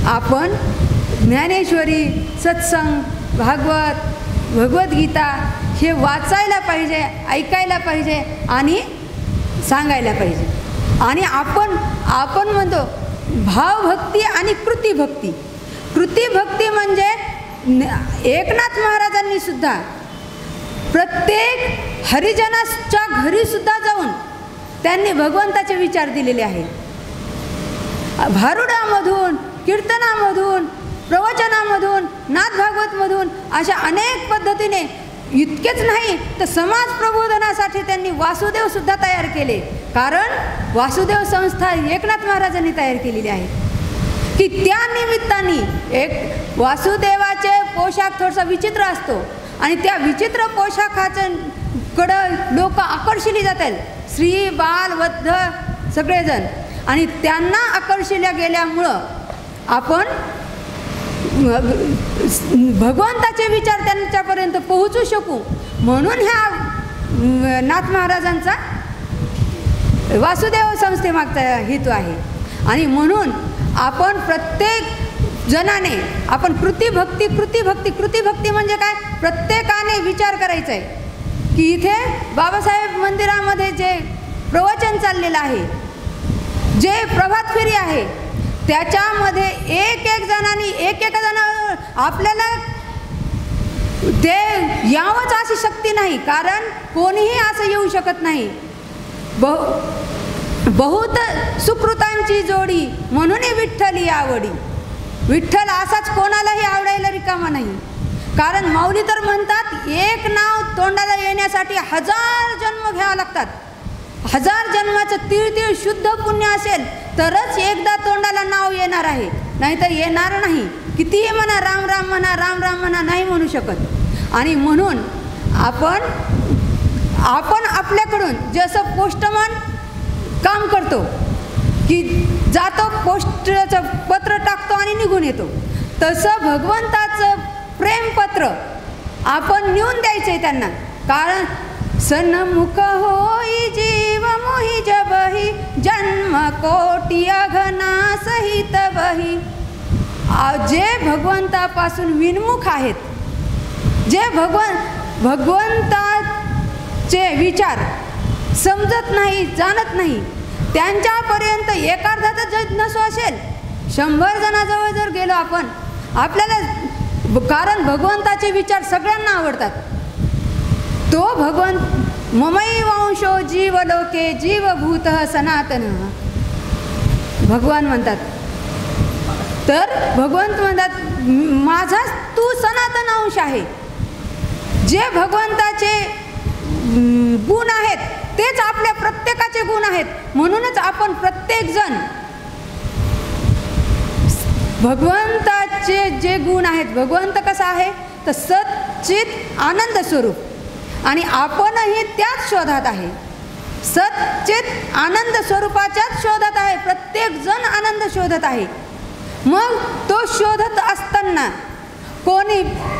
आपण ज्ञानेश्वरी, सत्संग, भागवत, भगवद्गीता हे वाचायला पाहिजे, ऐकायला पाहिजे आणि सांगायला पाहिजे. आणि आपण आपण म्हणतो भावभक्ती आणि कृतीभक्ती. कृतीभक्ती म्हणजे एकनाथ महाराजांनी सुद्धा प्रत्येक हरिजनाच्या घरी सुद्धा जाऊन त्यांनी भगवंताचे विचार दिलेले आहेत. भारुडामधून, कीर्तनामधून, प्रवचनामधून, नाथ भागवतमधून अशा अनेक पद्धतीने. इतकेच नाही तर समाज प्रबोधनासाठी त्यांनी वासुदेव सुद्धा तयार केले. कारण वासुदेव संस्था एकनाथ महाराजांनी तयार केलेली आहे की त्या निमित्ताने एक वासुदेवाचे पोशाख थोडासा विचित्र असतो आणि त्या विचित्र पोशाखाचं कडं लोक आकर्षिली जातात, स्त्री बाल वृद्ध सगळेजण. आणि त्यांना आकर्षिल्या गेल्यामुळं आपण भगवंताचे विचार त्यांच्यापर्यंत पोहोचू शकू. म्हणून ह्या नाथ महाराजांचा वासुदेव संस्थेमागचा हेतू आहे. आणि म्हणून आपण प्रत्येक जणाने आपण कृतीभक्ती कृतीभक्ती कृतीभक्ती म्हणजे काय, प्रत्येकाने विचार करायचा आहे की इथे बाबासाहेब मंदिरामध्ये जे प्रवचन चाललेलं आहे, जे प्रभात फेरी आहे, त्याच्यामध्ये एक एक जणांनी एक एक जण आपल्याला ते यावंच अशी शक्ती नाही. कारण कोणीही असं येऊ शकत नाही. बहु बहुत सुकृतांची जोडी म्हणून विठ्ठली आवडी. विठ्ठल असाच कोणालाही आवडायला रिकामा नाही. कारण माऊली तर म्हणतात एक नाव तोंडाला येण्यासाठी हजार जन्म घ्यावं लागतात. हजार जन्माचं तीळ तीळ शुद्ध पुण्य असेल तरच एकदा तोंडाला नाव येणार आहे, नाहीतर येणार नाही. कितीही म्हणा राम राम म्हणा, राम राम म्हणा, नाही म्हणू शकत. आणि म्हणून आपण आपण आपल्याकडून जसं पोस्टमन काम करतो की जातो, पोस्टचं पत्र टाकतो आणि निघून येतो, तसं भगवंताचं प्रेमपत्र आपण नेऊन द्यायचं आहे त्यांना. कारण सन्मुख होई जीव मोहि जबही जन्म कोटी अघना सहित बही. जे भगवंतापासून विनमुख आहेत, जे भगवन भगवंताचे विचार समजत नाही, जाणत नाही, त्यांच्यापर्यंत एकार्धाचा जज नसो असेल, शंभर जणाजवळ जर गेलो आपण आपल्याला, कारण भगवंताचे विचार सगळ्यांना आवडतात. तो भगवंत ममई वंशो जीवलोके जीवभूत सनातन भगवान म्हणतात. तर भगवंत म्हणतात माझाच तू सनातन अंश आहे. जे भगवंताचे गुण आहेत तेच आपल्या प्रत्येकाचे गुण आहेत. म्हणूनच आपण प्रत्येकजण भगवंताचे जे गुण आहेत, भगवंत कसा आहे तर सच्चित आनंद स्वरूप, आणि आपणही त्याच शोधात आहे. सच्चित आनंद स्वरूपाच्याच शोधात आहे. प्रत्येक जण आनंद शोधत आहे. मग तो शोधत असताना कोणी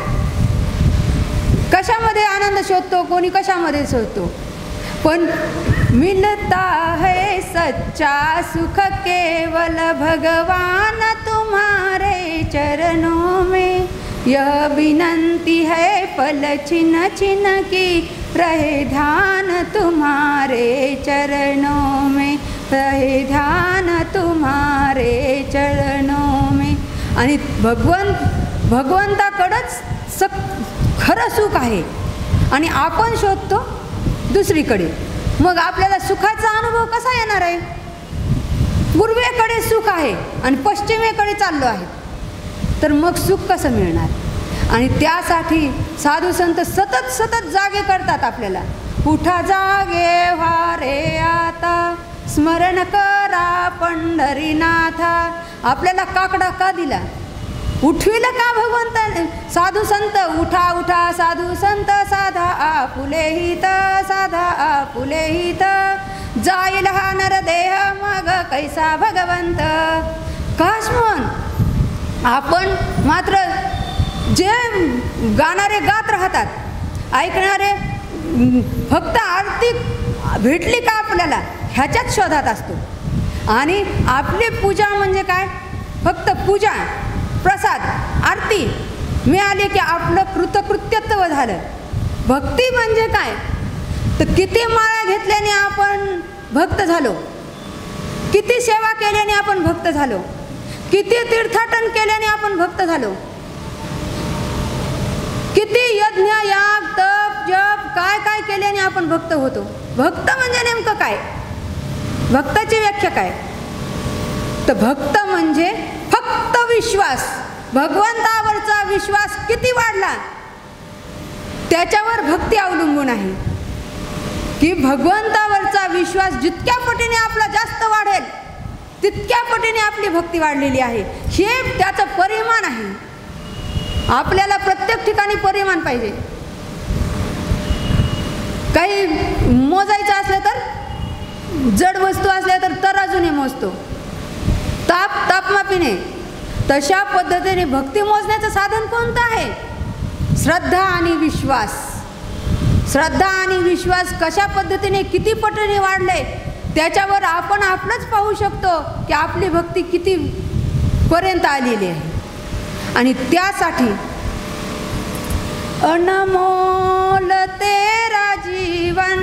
कशामध्ये आनंद शोधतो, कोणी कशामध्ये शोधतो, पण मिलता है सच्चा सुख केवल भगवान तुम्हारे चरणों में. यह विनंती है पल छिन छिन की रहे ध्यान तुम्हारे चरणों में, रहे ध्यान तुम्हारे चरणों में. आणि भगवंत भगवंताकडंच स खरं सुख आहे आणि आपण शोधतो दुसरीकडे. मग आपल्याला सुखाचा अनुभव कसा येणार आहे? पूर्वेकडे सुख आहे आणि पश्चिमेकडे चाललो आहे, तर मग सुख कसं मिळणार? आणि त्यासाठी साधू संत सतत सतत जागे करतात आपल्याला. उठा जागे व्हा रे आता, स्मरण करा पंढरीनाथा. आपल्याला काकडा का दिला? उठविलं का भगवंताने? साधू संत उठा उठा साधू संत, साधा आपुले हित, साधा आपुले हित. जाईल हा नरदेह मग कैसा भगवंत. काश म्हण आपण मात्र जे गाणारे गात राहतात, ऐकणारे फक्त आरती भेटली का आपल्याला ह्याच्याच शोधात असतो. आणि आपली पूजा म्हणजे काय? फक्त पूजा, प्रसाद, आरती मिळाली की आपलं कृतकृत्यत्व झालं. भक्ती म्हणजे काय? तर किती माळा घेतल्याने आपण भक्त झालो, किती सेवा केल्याने आपण भक्त झालो, किती तीर्थाटन केल्याने आपण भक्त झालो, किती यज्ञ याग तप जप काय काय केल्याने आपण भक्त होतो. भक्त म्हणजे नेमकं काय? भक्ताची व्याख्या काय? तर भक्त म्हणजे फक्त विश्वास, भगवंतावरचा विश्वास किती वाढला त्याच्यावर भक्ती अवलंबून आहे. की भगवंतावरचा विश्वास जितक्या पटीने आपला जास्त वाढेल तितक्या पटीने आपली भक्ती वाढलेली आहे. हे त्याचं परिमाण आहे. आपल्याला प्रत्येक ठिकाणी परिमाण पाहिजे. काही मोजायचं असलं तर जड वस्तू असल्या तर तराजूने मोजतो, ताप तापमापीने. तशा पद्धतीने भक्ती मोजण्याचं साधन कोणतं आहे? श्रद्धा आणि विश्वास. श्रद्धा आणि विश्वास कशा पद्धतीने किती पटीने वाढले त्याच्यावर आपण आपलंच पाहू शकतो की आपली भक्ती किती पर्यंत आलेली आहे. आणि त्यासाठी अनमोल तेरा जीवन,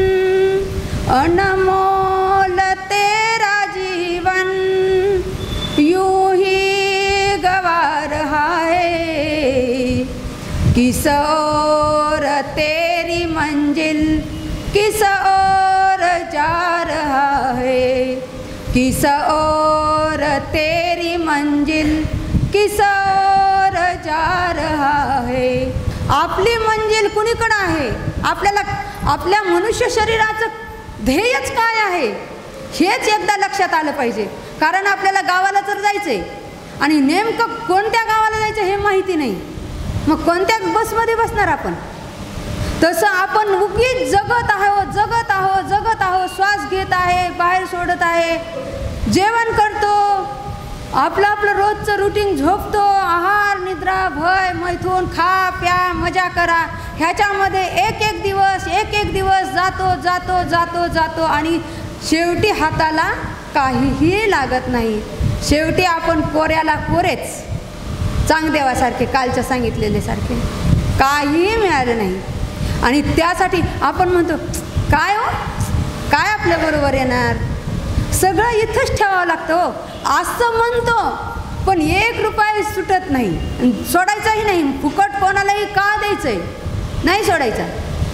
अनमोल तेरा जीवन यूं ही गवा रहा है, किस और तेरी मंजिल किस और जा रहा है, किस और तेरी मंजिल किस और जा रहा है. आपली मंजिल कुणीकडे आहे? आपल्याला आपल्या मनुष्य शरीराचं ध्येयच काय आहे हेच एकदा लक्षात आलं पाहिजे. कारण आपल्याला गावाला तर जायचंय आणि नेमकं कोणत्या गावाला जायचं हे माहिती नाही, मग कोणत्या बसमध्ये बसणार आपण? तसं आपण उगीच जगत आहोत जगत आहोत जगत आहोत श्वास घेत आहे, बाहेर सोडत आहे, जेवण करतो, आपलं आपलं रोजचं रुटीन, झोपतो, आहार निद्रा भय मैथून, खा प्या मजा करा, ह्याच्यामध्ये एक एक दिवस एक एक दिवस जातो जातो जातो जातो आणि शेवटी हाताला काहीही लागत नाही. शेवटी आपण कोऱ्याला कोरेच, चांगदेवासारखे, कालच्या सांगितलेले सारखे काहीही मिळालं नाही. आणि त्यासाठी आपण म्हणतो काय हो काय आपल्याबरोबर येणार, सगळं इथंच ठेवावं लागतं हो असं म्हणतो, पण एक रुपया सुटत नाही, सोडायचाही नाही. फुकट कोणालाही का द्यायचंय? नाही सोडायचा.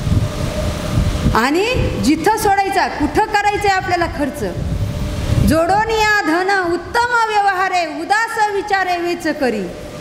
आणि जिथं सोडायचा कुठं करायचंय आपल्याला खर्च? जोडोन या धन उत्तम व्यवहारे उदास विचारे वेच करी.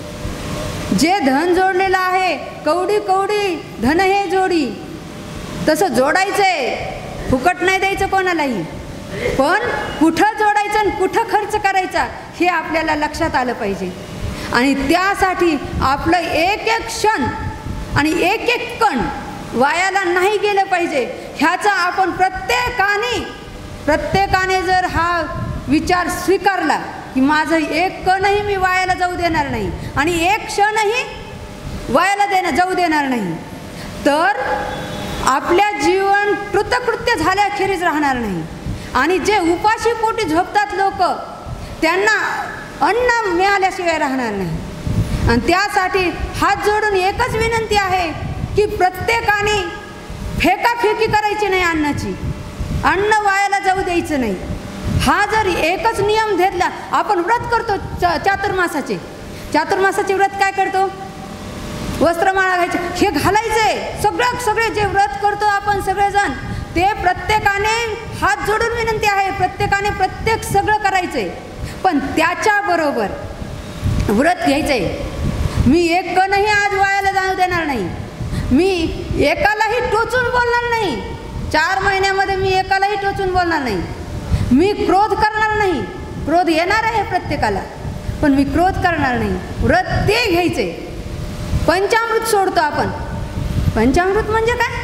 जे धन जोडलेलं आहे कवडी कवडी धन हे जोडी, तसं जोडायचंय, फुकट नाही द्यायचं कोणालाही, पण कुठं जोडायचं आणि कुठं खर्च करायचा हे आपल्याला लक्षात आलं पाहिजे. आणि त्यासाठी आपलं एक एक क्षण आणि एक एक कण वायाला नाही गेलं पाहिजे. ह्याचा आपण प्रत्येकाने प्रत्येकाने जर हा विचार स्वीकारला की माझं एक कणही मी वायाला जाऊ देणार नाही आणि एक क्षणही वायाला देणार जाऊ देणार नाही, तर आपल्या जीवन कृतकृत्य झाल्याखेरीज राहणार नाही. आणि जे उपाशी पोटी झोपतात लोक त्यांना अन्न मिळाल्याशिवाय राहणार नाही. आणि त्यासाठी हात जोडून एकच विनंती आहे की प्रत्येकाने फेकाफेकी करायची नाही अन्नाची, अन्न वायाला जाऊ द्यायचं नाही. हा जर एकच नियम घेतला, आपण व्रत करतो च चातुर्मासाचे चातुर्मासाचे व्रत काय करतो? वस्त्रमाळा घ्यायचे, हे घालायचे. सगळं सगळे जे व्रत करतो आपण सगळेजण ते प्रत्येकाने हात जोडून विनंती आहे, प्रत्येकाने प्रत्येक सगळं करायचंय. पण त्याच्याबरोबर व्रत घ्यायचंय. मी एक कणही आज वायाला जाऊ देणार नाही, मी एकालाही टोचून बोलणार नाही, चार महिन्यामध्ये मी एकालाही टोचून बोलणार नाही, मी क्रोध करणार नाही. क्रोध येणार आहे प्रत्येकाला, पण मी क्रोध करणार नाही. व्रत ते घ्यायचे. पंचामृत सोडतो आपण. पंचामृत म्हणजे काय?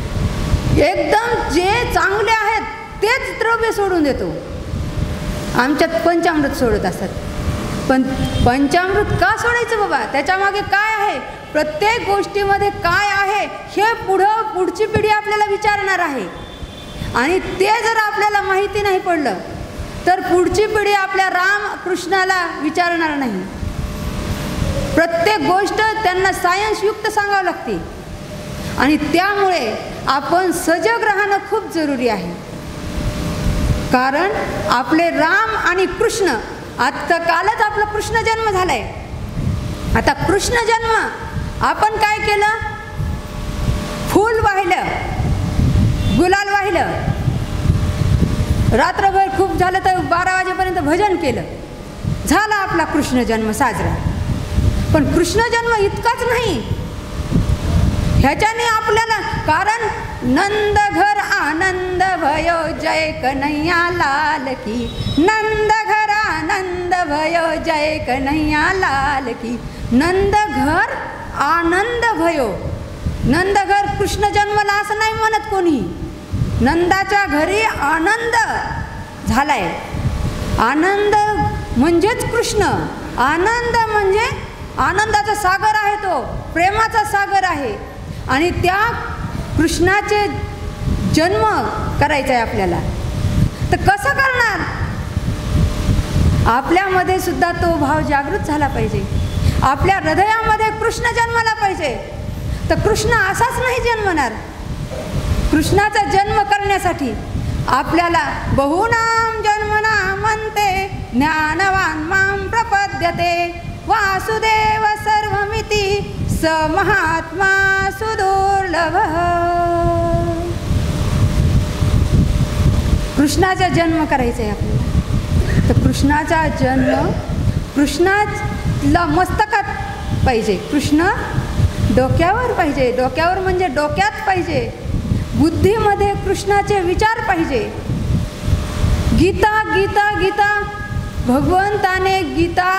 एकदम जे चांगले आहेत तेच द्रव्य सोडून देतो. आमच्यात पंचामृत सोडत असतात. पण पंचामृत का सोडायचं बाबा? त्याच्यामागे काय आहे? प्रत्येक गोष्टीमध्ये काय आहे हे पुढं पुढची पिढी आपल्याला विचारणार आहे. आणि ते जर आपल्याला माहिती नाही पडलं तर पुढची पिढी आपल्या राम कृष्णाला विचारणार नाही. प्रत्येक गोष्ट त्यांना सायन्सयुक्त सांगावं लागते. आणि त्यामुळे आपण सजग राहणं खूप जरुरी आहे. कारण आपले राम आणि कृष्ण, आता कालच आपला कृष्ण जन्म झालाय. आता कृष्ण जन्म आपण काय केलं? फूल वाहिलं, गुलाल वाहिलं, रात्रभर खूप झालं तर बारा वाजेपर्यंत भजन केलं, झाला आपला कृष्ण जन्म साजरा. पण कृष्ण जन्म इतकाच नाही, ह्याच्याने आपल्याला, कारण नंद घर आनंद भयो जय कन्हैया लाल की, नंद घर आनंद भयो जय कन्हैया लाल की. नंद घर आनंद भयो, नंद घर कृष्ण जन्मला असं नाही म्हणत कोणी. नंदाच्या घरी आनंद झालाय. आनंद म्हणजेच कृष्ण. आनंद म्हणजे आनंदाचा सागर आहे, तो प्रेमाचा सागर आहे. आणि त्या कृष्णाचे जन्म करायचा आहे आपल्याला. तर कसं करणार? आपल्यामध्ये सुद्धा तो भाव जागृत झाला पाहिजे. आपल्या हृदयामध्ये कृष्ण जन्माला पाहिजे. तर कृष्ण असाच नाही जन्मणार. कृष्णाचा जन्म करण्यासाठी आपल्याला बहुनाम जन्मना म्हणते ज्ञानवान मां प्रपद्यते वासुदेव सर्वमिति स महात्मा सुदुर्लभ. कृष्णाचा जन्म करायचा आहे आपल्याला. तर कृष्णाचा जन्म कृष्णाला मस्तकात पाहिजे. कृष्ण डोक्यावर पाहिजे. डोक्यावर म्हणजे डोक्यात पाहिजे. बुद्धीमध्ये कृष्णाचे विचार पाहिजे. गीता गीता गीता भगवंताने गीता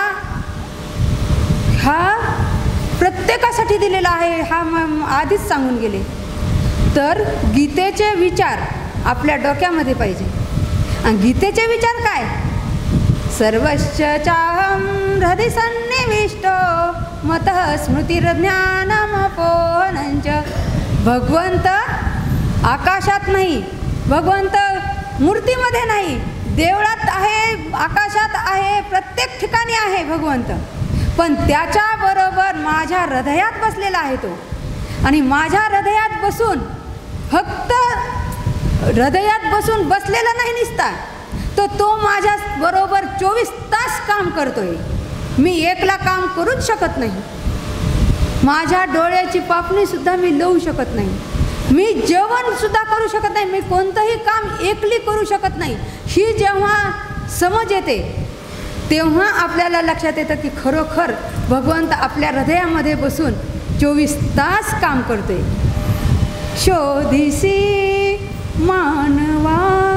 हा प्रत्येकासाठी दिलेला आहे, हा आधीच सांगून गेले. तर गीतेचे विचार आपल्या डोक्यामध्ये पाहिजे. आणि गीतेचे विचार काय? सर्वश्च चाहं हृदि सन्निविष्टो मतः स्मृतिर्ज्ञानमपोहनञ्च. भगवंत आकाशात नाही, भगवंत मूर्तीमध्ये नाही, देवळात आहे, आकाशात आहे, प्रत्येक ठिकाणी आहे भगवंत. पण त्याच्याबरोबर माझ्या हृदयात बसलेला आहे तो. आणि माझ्या हृदयात बसून, फक्त हृदयात बसून बसलेला नाही निसता, तर तो माझ्या बरोबर चोवीस तास काम करतोय. मी एकला काम करूच शकत नाही. माझ्या डोळ्याची पापणी सुद्धा मी लावू शकत नाही. मी जेवण सुद्धा करू शकत नाही. मी कोणतंही काम एकली करू शकत नाही. ही जेव्हा समज येते तेव्हा आपल्याला लक्षात येतं की खरोखर भगवंत आपल्या हृदयामध्ये बसून चोवीस तास काम करतोय. शोधिसी मानवा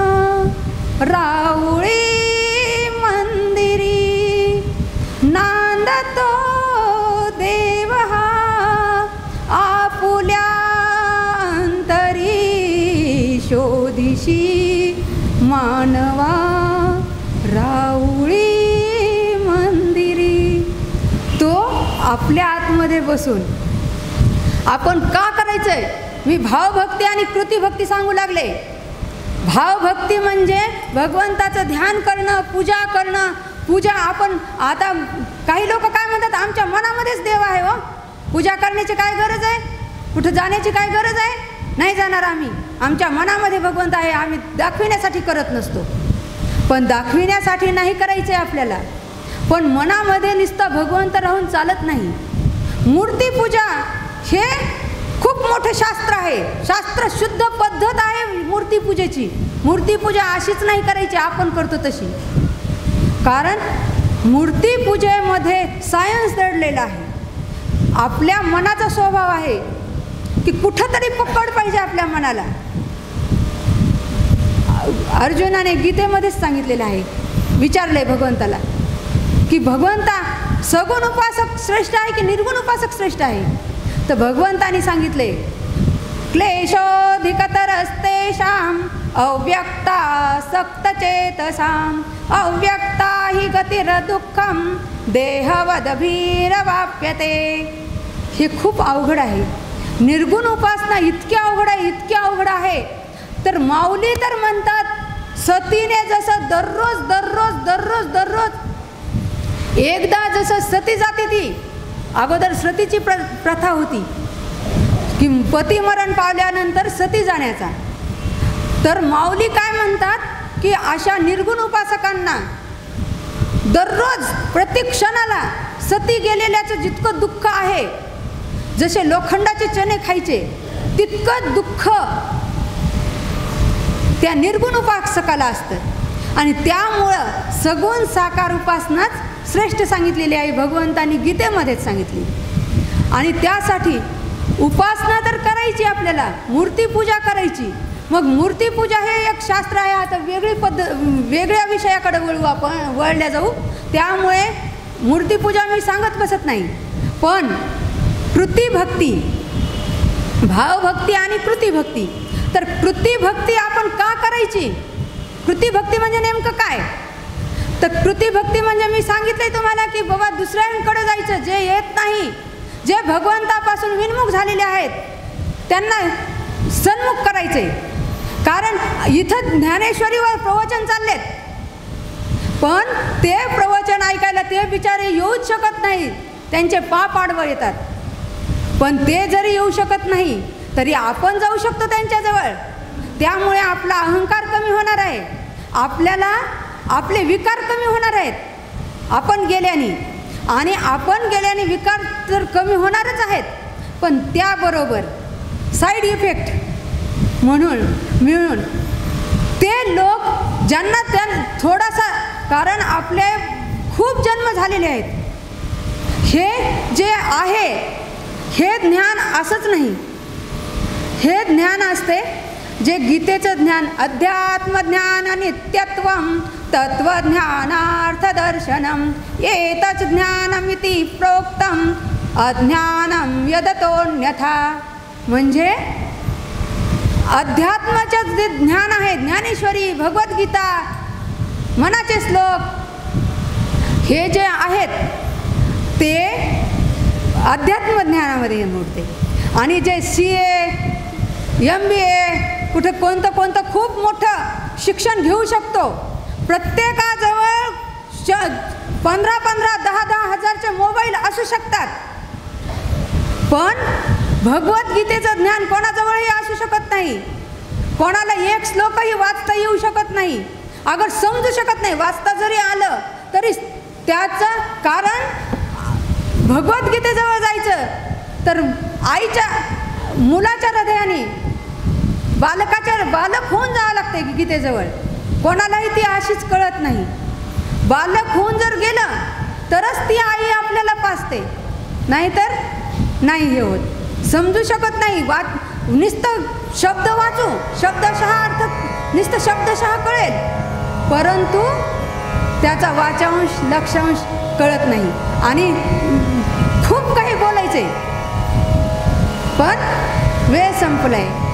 राऊळी मंदिरी नांदतो देव हा आपुल्या अंतरी. शोधिशी मानवा राऊळी मंदिरी. तो आपल्या आतमध्ये बसून आपण का करायचंय? मी भावभक्ती आणि कृतीभक्ती सांगू लागले. भावभक्ती म्हणजे भगवंताचं ध्यान करणं, पूजा करणं. पूजा आपण आता काही लोक काय म्हणतात, आमच्या मनामध्येच देव आहे. हो, पूजा करण्याची काय गरज आहे? कुठं जाण्याची काय गरज आहे? नाही जाणार आम्ही. आमच्या मनामध्ये भगवंत आहे. आम्ही दाखविण्यासाठी करत नसतो. पण दाखविण्यासाठी नाही करायचं आहे आपल्याला. पण मनामध्ये नुसतं भगवंत राहून चालत नाही. मूर्तीपूजा हे खूप मोठं शास्त्र आहे. शास्त्र शुद्ध पद्धत आहे मूर्तीपूजेची. मूर्तीपूजा अशीच नाही करायची आपण करतो तशी. कारण मूर्तीपूजेमध्ये सायन्स दडलेला आहे. आपल्या मनाचा स्वभाव आहे की कुठंतरी पकड पाहिजे आपल्या मनाला. अर्जुनाने गीतेमध्येच सांगितलेलं आहे, विचारलंय भगवंताला की भगवंता सगुण उपासक श्रेष्ठ आहे की निर्गुण उपासक श्रेष्ठ आहे? तर भगवंताने सांगितले क्लेशोधिकतरस्तेषां अव्यक्ता सक्तचेतसां अव्यक्ता हि गतिर्दुःखं देहवदभीरवाप्यते. हे खूप अवघड आहे. निर्गुण उपासना इतकी अवघड आहे, इतकी अवघड आहे. तर माऊली तर म्हणतात सतीने जसं दररोज दररोज दररोज दररोज एकदा जसं सती जाते, ती अगोदर सतीची प्र प्रथा होती. की पती मरण पावल्यानंतर सती जाण्याचा. तर माऊली काय म्हणतात की अशा निर्गुण उपासकांना दररोज प्रत्येक क्षणाला सती गेलेल्याचं जितकं दुःख आहे, जसे लोखंडाचे चणे खायचे तितकं दुःख त्या निर्गुण उपासकाला असतं. आणि त्यामुळं सगुण साकार उपासनाच श्रेष्ठ सांगितलेली आहे, भगवंतांनी गीतेमध्येच सांगितली. आणि त्यासाठी उपासना तर करायची, आपल्याला मूर्तीपूजा करायची. मग मूर्तीपूजा हे एक शास्त्र आहे. आता वेगळी पद्धत वेगळ्या विषयाकडे वळू आपण वळल्या जाऊ. त्यामुळे मूर्तीपूजा मी सांगत बसत नाही. पण कृतीभक्ती, भावभक्ती आणि कृतीभक्ती. तर कृतीभक्ती आपण का करायची? कृतीभक्ती म्हणजे नेमकं काय? तर कृतीभक्ती म्हणजे मी सांगितलंय तुम्हाला की बाबा दुसऱ्यांकडे जायचं, जे येत नाही, जे भगवंतापासून विनमुख झालेले आहेत त्यांना सन्मुख करायचे. कारण इथं ज्ञानेश्वरीवर प्रवचन चाललेत, पण ते प्रवचन ऐकायला ते बिचारे येऊच शकत नाहीत, त्यांचे पाप आडवं येतात. पण ते जरी येऊ शकत नाही तरी आपण जाऊ शकतो त्यांच्याजवळ. त्यामुळे आपला अहंकार कमी होणार आहे, आपल्याला आपले विकार कमी होणार आहेत आपण गेल्याने. आणि आपण गेल्याने विकार तर कमी होणारच आहेत, पण त्याबरोबर साईड इफेक्ट म्हणून मिळून ते लोक ज्यांना त्या थोडासा, कारण आपले खूप जन्म झालेले आहेत, हे जे आहे हे ज्ञान असंच नाही. हे ज्ञान असते जे गीतेचं ज्ञान, अध्यात्म ज्ञान नित्यत्वम तत्वज्ञानार्थदर्शनम एतच ज्ञानमिति प्रोक्तम अज्ञानम यदतोन्यथा. म्हणजे अध्यात्माचं जे ज्ञान आहे, ज्ञानेश्वरी, भगवद्गीता, मनाचे श्लोक, हे जे आहेत ते अध्यात्म ज्ञानामध्ये मोडते. आणि जे सी ए, एम बी ए, कुठं कोणतं कोणतं खूप मोठं शिक्षण घेऊ शकतो, प्रत्येकाजवळ श पंधरा पंधरा दहा दहा हजारचे मोबाईल असू शकतात, पण भगवद्गीतेचं ज्ञान कोणाजवळही असू शकत नाही. कोणाला एक श्लोकही वाचता येऊ शकत नाही, अगर समजू शकत नाही. वाचता जरी आलं तरी त्याचं कारण भगवद्गीतेजवळ जायचं तर आईच्या मुलाच्या हृदयाने बालकाच्या बालक होऊन जावं लागते गीतेजवळ. कोणालाही ती अशीच कळत नाही. बालक होऊन जर गेलं तरच ती आई आपल्याला पाजते, नाहीतर नाही हे होत. समजू शकत नाही. वा नुसतं शब्द वाचू, शब्दशः अर्थ नुसतं शब्दशः कळेल, परंतु त्याचा वाचांश लक्षांश कळत नाही. आणि खूप काही बोलायचे, पण वेळ संपलाय.